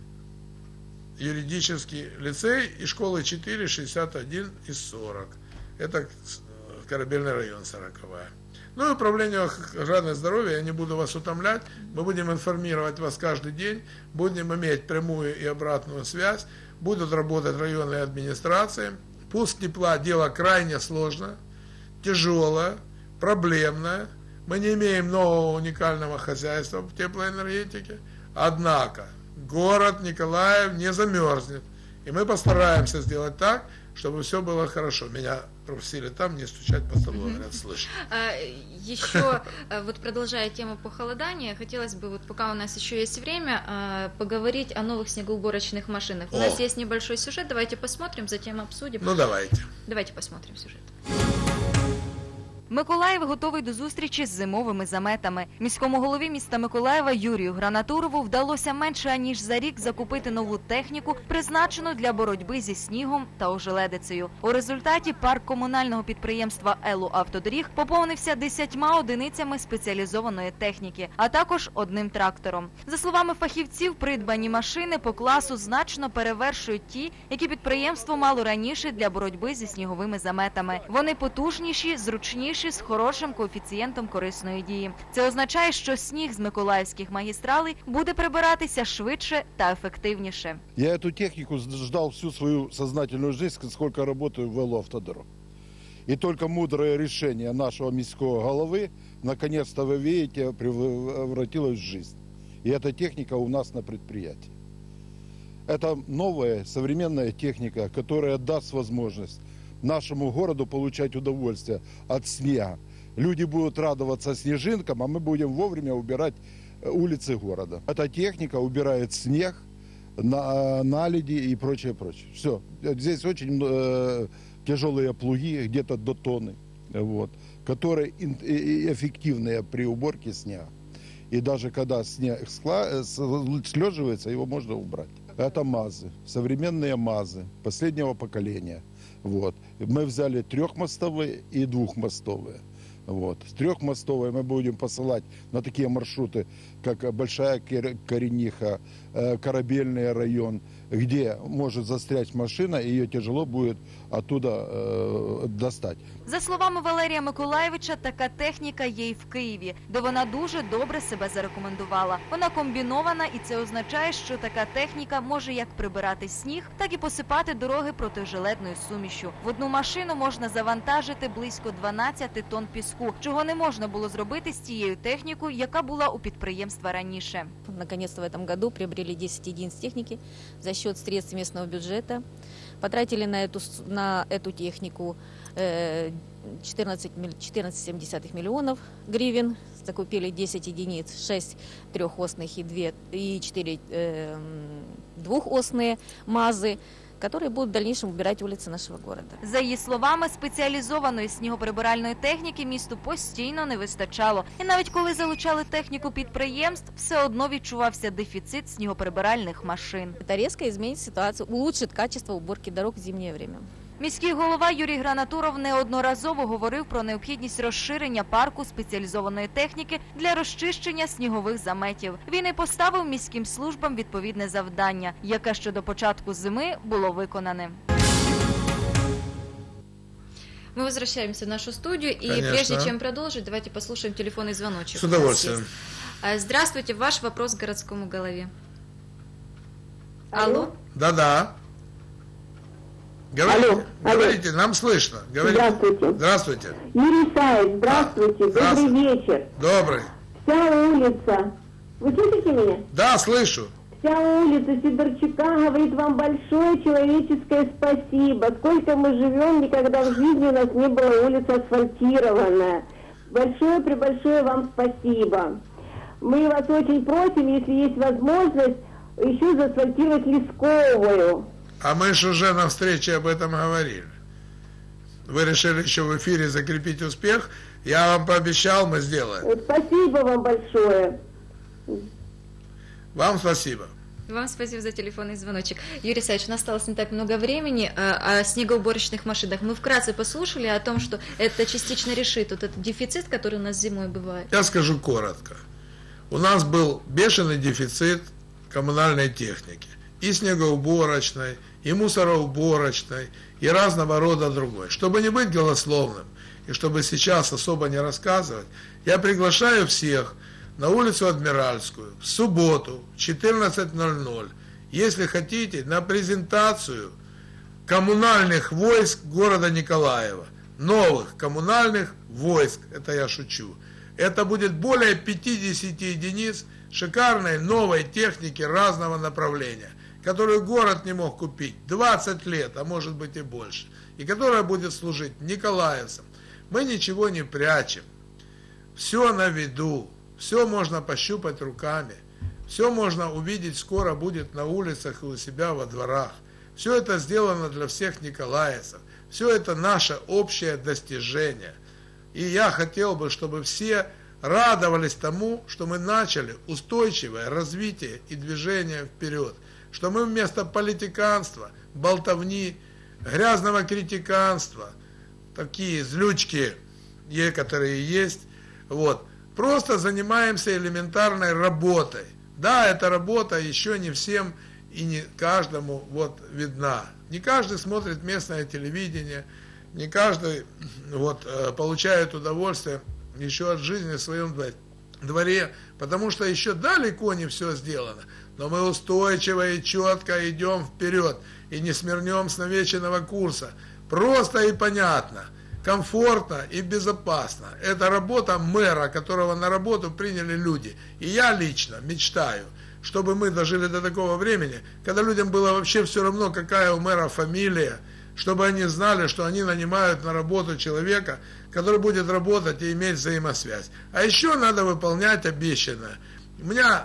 Speaker 2: юридический лицей и школы 4, 61 из 40. Это Корабельный район, 40-я. Ну и управление охраны здоровья, я не буду вас утомлять, мы будем информировать вас каждый день, будем иметь прямую и обратную связь, будут работать районные администрации. Пуск тепла – дело крайне сложное, тяжелое, проблемное. Мы не имеем нового уникального хозяйства в теплоэнергетике, однако город Николаев не замерзнет. И мы постараемся сделать так, чтобы все было хорошо. Меня просили там не стучать по столу, говорят, слышно.
Speaker 1: Еще, вот продолжая тему похолодания, хотелось бы, вот пока у нас еще есть время, поговорить о новых снегоуборочных машинах. У нас есть небольшой сюжет, давайте посмотрим, затем обсудим.
Speaker 2: Ну давайте.
Speaker 1: Давайте посмотрим сюжет. Миколаїв готовий до зустрічі з зимовими заметами. Міському голові міста Миколаєва Юрію Гранатурову вдалося менше аніж за рік закупити нову техніку, призначену для боротьби зі снігом та ожеледицею. У результаті парк комунального підприємства «Елуавтодоріг» поповнився 10 одиницями спеціалізованої техніки, а також одним трактором. За словами фахівців, придбані машини по класу значно перевершують ті, які підприємство мало раніше для боротьби зі сніговими заметами. Вони потужніші, зручніші, з хорошим коефіцієнтом корисної дії. Це означає, що сніг з миколаївських магістралей буде прибиратися швидше та ефективніше.
Speaker 10: Я эту технику ждал всю свою сознательную жизнь, сколько работаю в «Елуавтодору». И только мудрое решение нашего міського головы, наконец-то, вы видите, превратилось в жизнь. И эта техника у нас на предприятии. Это новая современная техника, которая даст возможность нашему городу получать удовольствие от снега. Люди будут радоваться снежинкам, а мы будем вовремя убирать улицы города. Эта техника убирает снег, наледи и прочее, прочее. Все. Здесь очень тяжелые плуги, где-то до тонны, вот, которые эффективные при уборке снега. И даже когда снег слеживается, его можно убрать. Это МАЗы, современные МАЗы последнего поколения. Вот. Мы взяли трехмостовые и двухмостовые. Вот. Трехмостовые мы будем посылать на такие маршруты, как Большая Корениха, Корабельный район, где может застрять машина, и ее тяжело будет оттуда достать.
Speaker 1: За словами Валерія Миколаєвича, така техніка є і в Києві, де вона дуже добре себе зарекомендувала. Вона комбінована, і це означає, що така техніка може як прибирати сніг, так і посипати дороги протижеледною сумішю. В одну машину можна завантажити близько 12 тонн піску, чого не можна було зробити з тією технікою, яка була у підприємства раніше.
Speaker 11: Наконец-то в этом году приобрели 10 единиц техники за счет средств местного бюджета. Потратили на эту технику 14,7 миллионов гривен. Закупили 10 единиц, 6 трехосных и 4 двухосные МАЗы, которые будут в дальнейшем убирать улицы нашего города.
Speaker 1: За її словами, спеціалізованої снігоприбиральної техніки місту постійно не вистачало. І навіть коли залучали техніку підприємств, все одно відчувався дефіцит снігоприбиральних машин.
Speaker 11: Это резко изменит ситуацию, улучшит качество уборки дорог в зимнее время.
Speaker 1: Міський голова Юрій Гранатуров неодноразово говорив про необхідність розширення парку спеціалізованої техніки для розчищення снігових заметів. Він і поставив міським службам відповідне завдання, яке ще до початку зими було виконане. Мы возвращаемся в нашу студию, и
Speaker 2: Конечно.
Speaker 1: прежде чем продолжить, давайте послушаем телефонный звоночек.
Speaker 2: С удовольствием.
Speaker 1: Здравствуйте, ваш вопрос к городскому голове. Алло?
Speaker 2: Да-да. Говорите, говорите, нам слышно. Говорите.
Speaker 3: Здравствуйте.
Speaker 2: Здравствуйте.
Speaker 3: Юрий Исаевич, здравствуйте,
Speaker 2: Здравствуйте.
Speaker 3: добрый вечер.
Speaker 2: Добрый.
Speaker 3: Вся улица, вы слышите меня?
Speaker 2: Да, слышу.
Speaker 3: Вся улица Сидорчука говорит вам большое человеческое спасибо. Сколько мы живем, никогда в жизни у нас не было улица асфальтированная. Большое-пребольшое вам спасибо. Мы вас очень просим, если есть возможность, еще заасфальтировать Лесковую.
Speaker 2: А мы же уже на встрече об этом говорили. Вы решили еще в эфире закрепить успех. Я вам пообещал, мы сделаем.
Speaker 3: Спасибо вам большое.
Speaker 2: Вам спасибо.
Speaker 1: Вам спасибо за телефонный звоночек. Юрий Исаевич, у нас осталось не так много времени. О снегоуборочных машинах мы вкратце послушали о том, что это частично решит вот этот дефицит, который у нас зимой бывает.
Speaker 2: Я скажу коротко. У нас был бешеный дефицит коммунальной техники. И снегоуборочной, и мусороуборочной, и разного рода другой. Чтобы не быть голословным, и чтобы сейчас особо не рассказывать, я приглашаю всех на улицу Адмиральскую в субботу в 14:00, если хотите, на презентацию коммунальных войск города Николаева. Новых коммунальных войск, это я шучу. Это будет более 50 единиц шикарной новой техники разного направления, которую город не мог купить 20 лет, а может быть и больше, и которая будет служить николаевцам. Мы ничего не прячем, все на виду, все можно пощупать руками, все можно увидеть скоро будет на улицах и у себя во дворах. Все это сделано для всех николаевцев, все это наше общее достижение. И я хотел бы, чтобы все радовались тому, что мы начали устойчивое развитие и движение вперед. Что мы вместо политиканства, болтовни, грязного критиканства, такие злючки некоторые есть, вот, просто занимаемся элементарной работой. Да, эта работа еще не всем и не каждому вот видна. Не каждый смотрит местное телевидение, не каждый вот, получает удовольствие еще от жизни в своем дворе, потому что еще далеко не все сделано. Но мы устойчиво и четко идем вперед и не смирнем с навеченного курса. Просто и понятно, комфортно и безопасно. Это работа мэра, которого на работу приняли люди. И я лично мечтаю, чтобы мы дожили до такого времени, когда людям было вообще все равно, какая у мэра фамилия, чтобы они знали, что они нанимают на работу человека, который будет работать и иметь взаимосвязь. А еще надо выполнять обещанное. У меня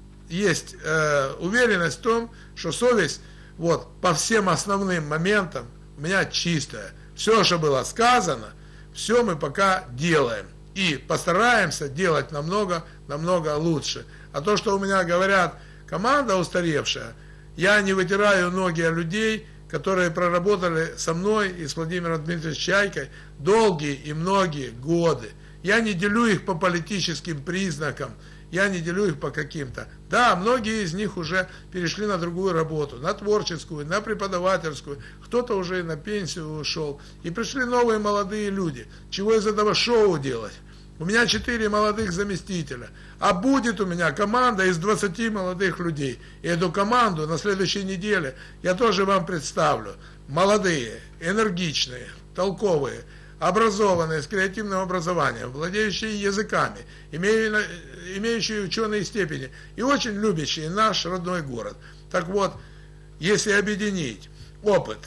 Speaker 2: есть уверенность в том, что совесть вот, по всем основным моментам у меня чистая. Все, что было сказано, все мы пока делаем. И постараемся делать намного лучше. А то, что у меня говорят, команда устаревшая, я не вытираю ноги о людей, которые проработали со мной и с Владимиром Дмитриевичем Чайкой долгие и многие годы. Я не делю их по политическим признакам, я не делю их по каким-то. Да, многие из них уже перешли на другую работу, на творческую, на преподавательскую, кто-то уже и на пенсию ушел. И пришли новые молодые люди. Чего из этого шоу делать? У меня 4 молодых заместителя, а будет у меня команда из 20 молодых людей. И эту команду на следующей неделе я тоже вам представлю. Молодые, энергичные, толковые, образованные, с креативным образованием, владеющие языками, имеющие ученые степени и очень любящие наш родной город. Так вот, если объединить опыт,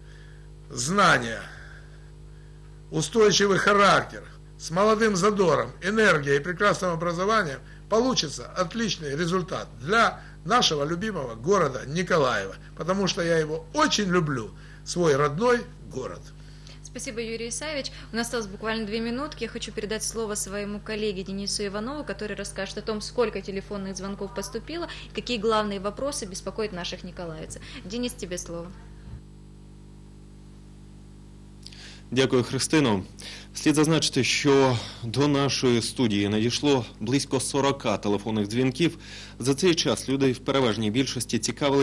Speaker 2: знания, устойчивый характер с молодым задором, энергией и прекрасным образованием, получится отличный результат для нашего любимого города Николаева, потому что я его очень люблю, свой родной город.
Speaker 1: Спасибо, Юрий Исаевич. У нас осталось буквально 2 минутки. Я хочу передать слово своему коллеге Денису Иванову, который расскажет о том, сколько телефонных звонков поступило, какие главные вопросы беспокоят наших николаевцев. Денис, тебе слово.
Speaker 12: Дякую, Христино. Слід зазначити, що до нашої студії надійшло близько 40 телефонних дзвінків. За цей час люди в переважній більшості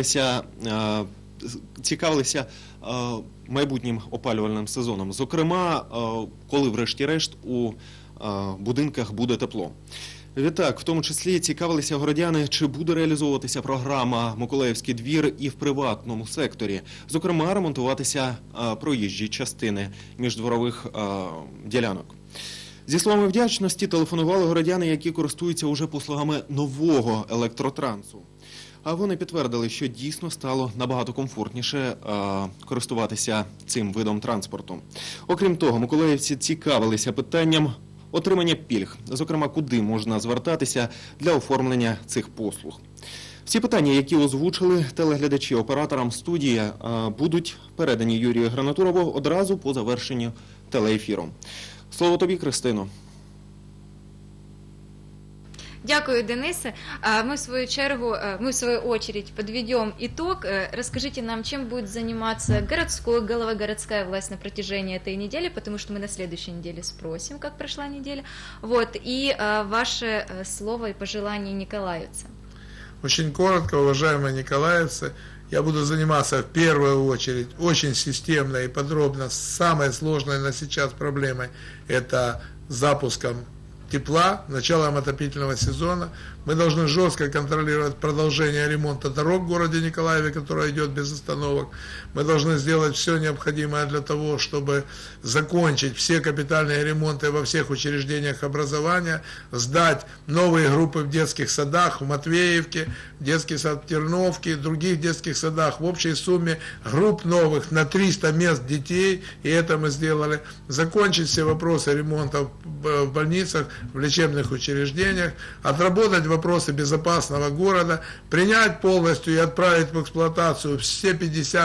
Speaker 12: цікавилися майбутнім опалювальним сезоном. Зокрема, коли врешті-решт у будинках буде тепло. Відтак, в тому числі цікавилися городяни, чи буде реалізовуватися програма «Миколаївський двір» і в приватному секторі. Зокрема, ремонтуватися проїжджі частини міждворових ділянок. Зі словами вдячності телефонували городяни, які користуються уже послугами нового електротрансу. А вони підтвердили, що дійсно стало набагато комфортніше користуватися цим видом транспорту. Окрім того, миколаївці цікавилися питанням отримання пільг, зокрема, куди можна звертатися для оформлення цих послуг. Всі питання, які озвучили телеглядачі операторам студії, будуть передані Юрію Гранатурову одразу по завершенню телеефіру. Слово тобі, Христино.
Speaker 1: Дякую, Денисе. Мы в свою очередь подведем итог. Расскажите нам, чем будет заниматься глава городская власть на протяжении этой недели, потому что мы на следующей неделе спросим, как прошла неделя. Вот, и ваше слово и пожелание николаевцам.
Speaker 2: Очень коротко, уважаемые николаевцы, я буду заниматься в первую очередь очень системно и подробно самой сложной на сейчас проблемой – это запуском тепла, началом отопительного сезона. Мы должны жестко контролировать продолжение ремонта дорог в городе Николаеве, которая идет без остановок. Мы должны сделать все необходимое для того, чтобы закончить все капитальные ремонты во всех учреждениях образования, сдать новые группы в детских садах, в Матвеевке, детский сад в Терновке, в других детских садах. В общей сумме групп новых на 300 мест детей, и это мы сделали. Закончить все вопросы ремонта в больницах, в лечебных учреждениях, отработать вопросы безопасного города, принять полностью и отправить в эксплуатацию все 50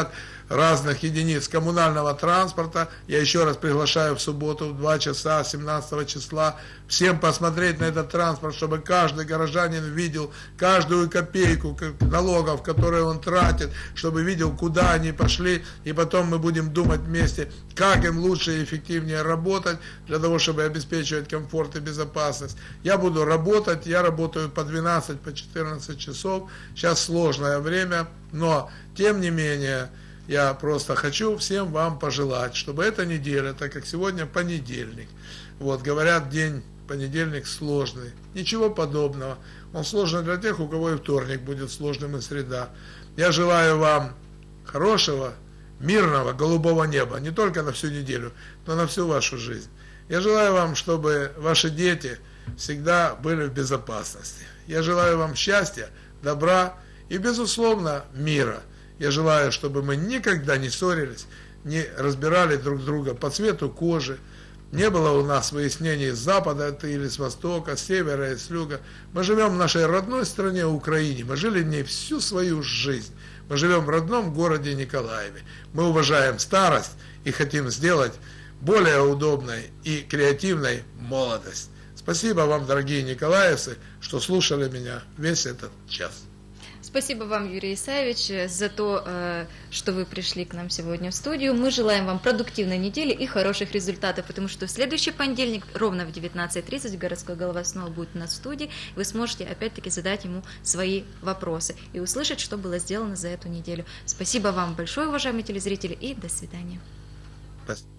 Speaker 2: разных единиц коммунального транспорта. Я еще раз приглашаю в субботу в 2 часа 17 числа всем посмотреть на этот транспорт, чтобы каждый горожанин видел каждую копейку налогов, которые он тратит, чтобы видел, куда они пошли, и потом мы будем думать вместе, как им лучше и эффективнее работать, для того, чтобы обеспечивать комфорт и безопасность. Я буду работать, я работаю по 12, по 14 часов, сейчас сложное время, но тем не менее, я просто хочу всем вам пожелать, чтобы эта неделя, так как сегодня понедельник, вот, говорят, день понедельник сложный, ничего подобного, он сложный для тех, у кого и вторник будет сложным, и среда. Я желаю вам хорошего, мирного, голубого неба, не только на всю неделю, но на всю вашу жизнь. Я желаю вам, чтобы ваши дети всегда были в безопасности. Я желаю вам счастья, добра и, безусловно, мира. Я желаю, чтобы мы никогда не ссорились, не разбирали друг друга по цвету кожи, не было у нас выяснений с запада или с востока, с севера и с юга. Мы живем в нашей родной стране Украине, мы жили в ней всю свою жизнь. Мы живем в родном городе Николаеве. Мы уважаем старость и хотим сделать более удобной и креативной молодость. Спасибо вам, дорогие николаевцы, что слушали меня весь этот час.
Speaker 1: Спасибо вам, Юрий Исаевич, за то, что вы пришли к нам сегодня в студию. Мы желаем вам продуктивной недели и хороших результатов, потому что в следующий понедельник ровно в 19:30 городской голова снова будет у нас в студии. Вы сможете опять-таки задать ему свои вопросы и услышать, что было сделано за эту неделю. Спасибо вам большое, уважаемые телезрители, и до свидания.
Speaker 2: Спасибо.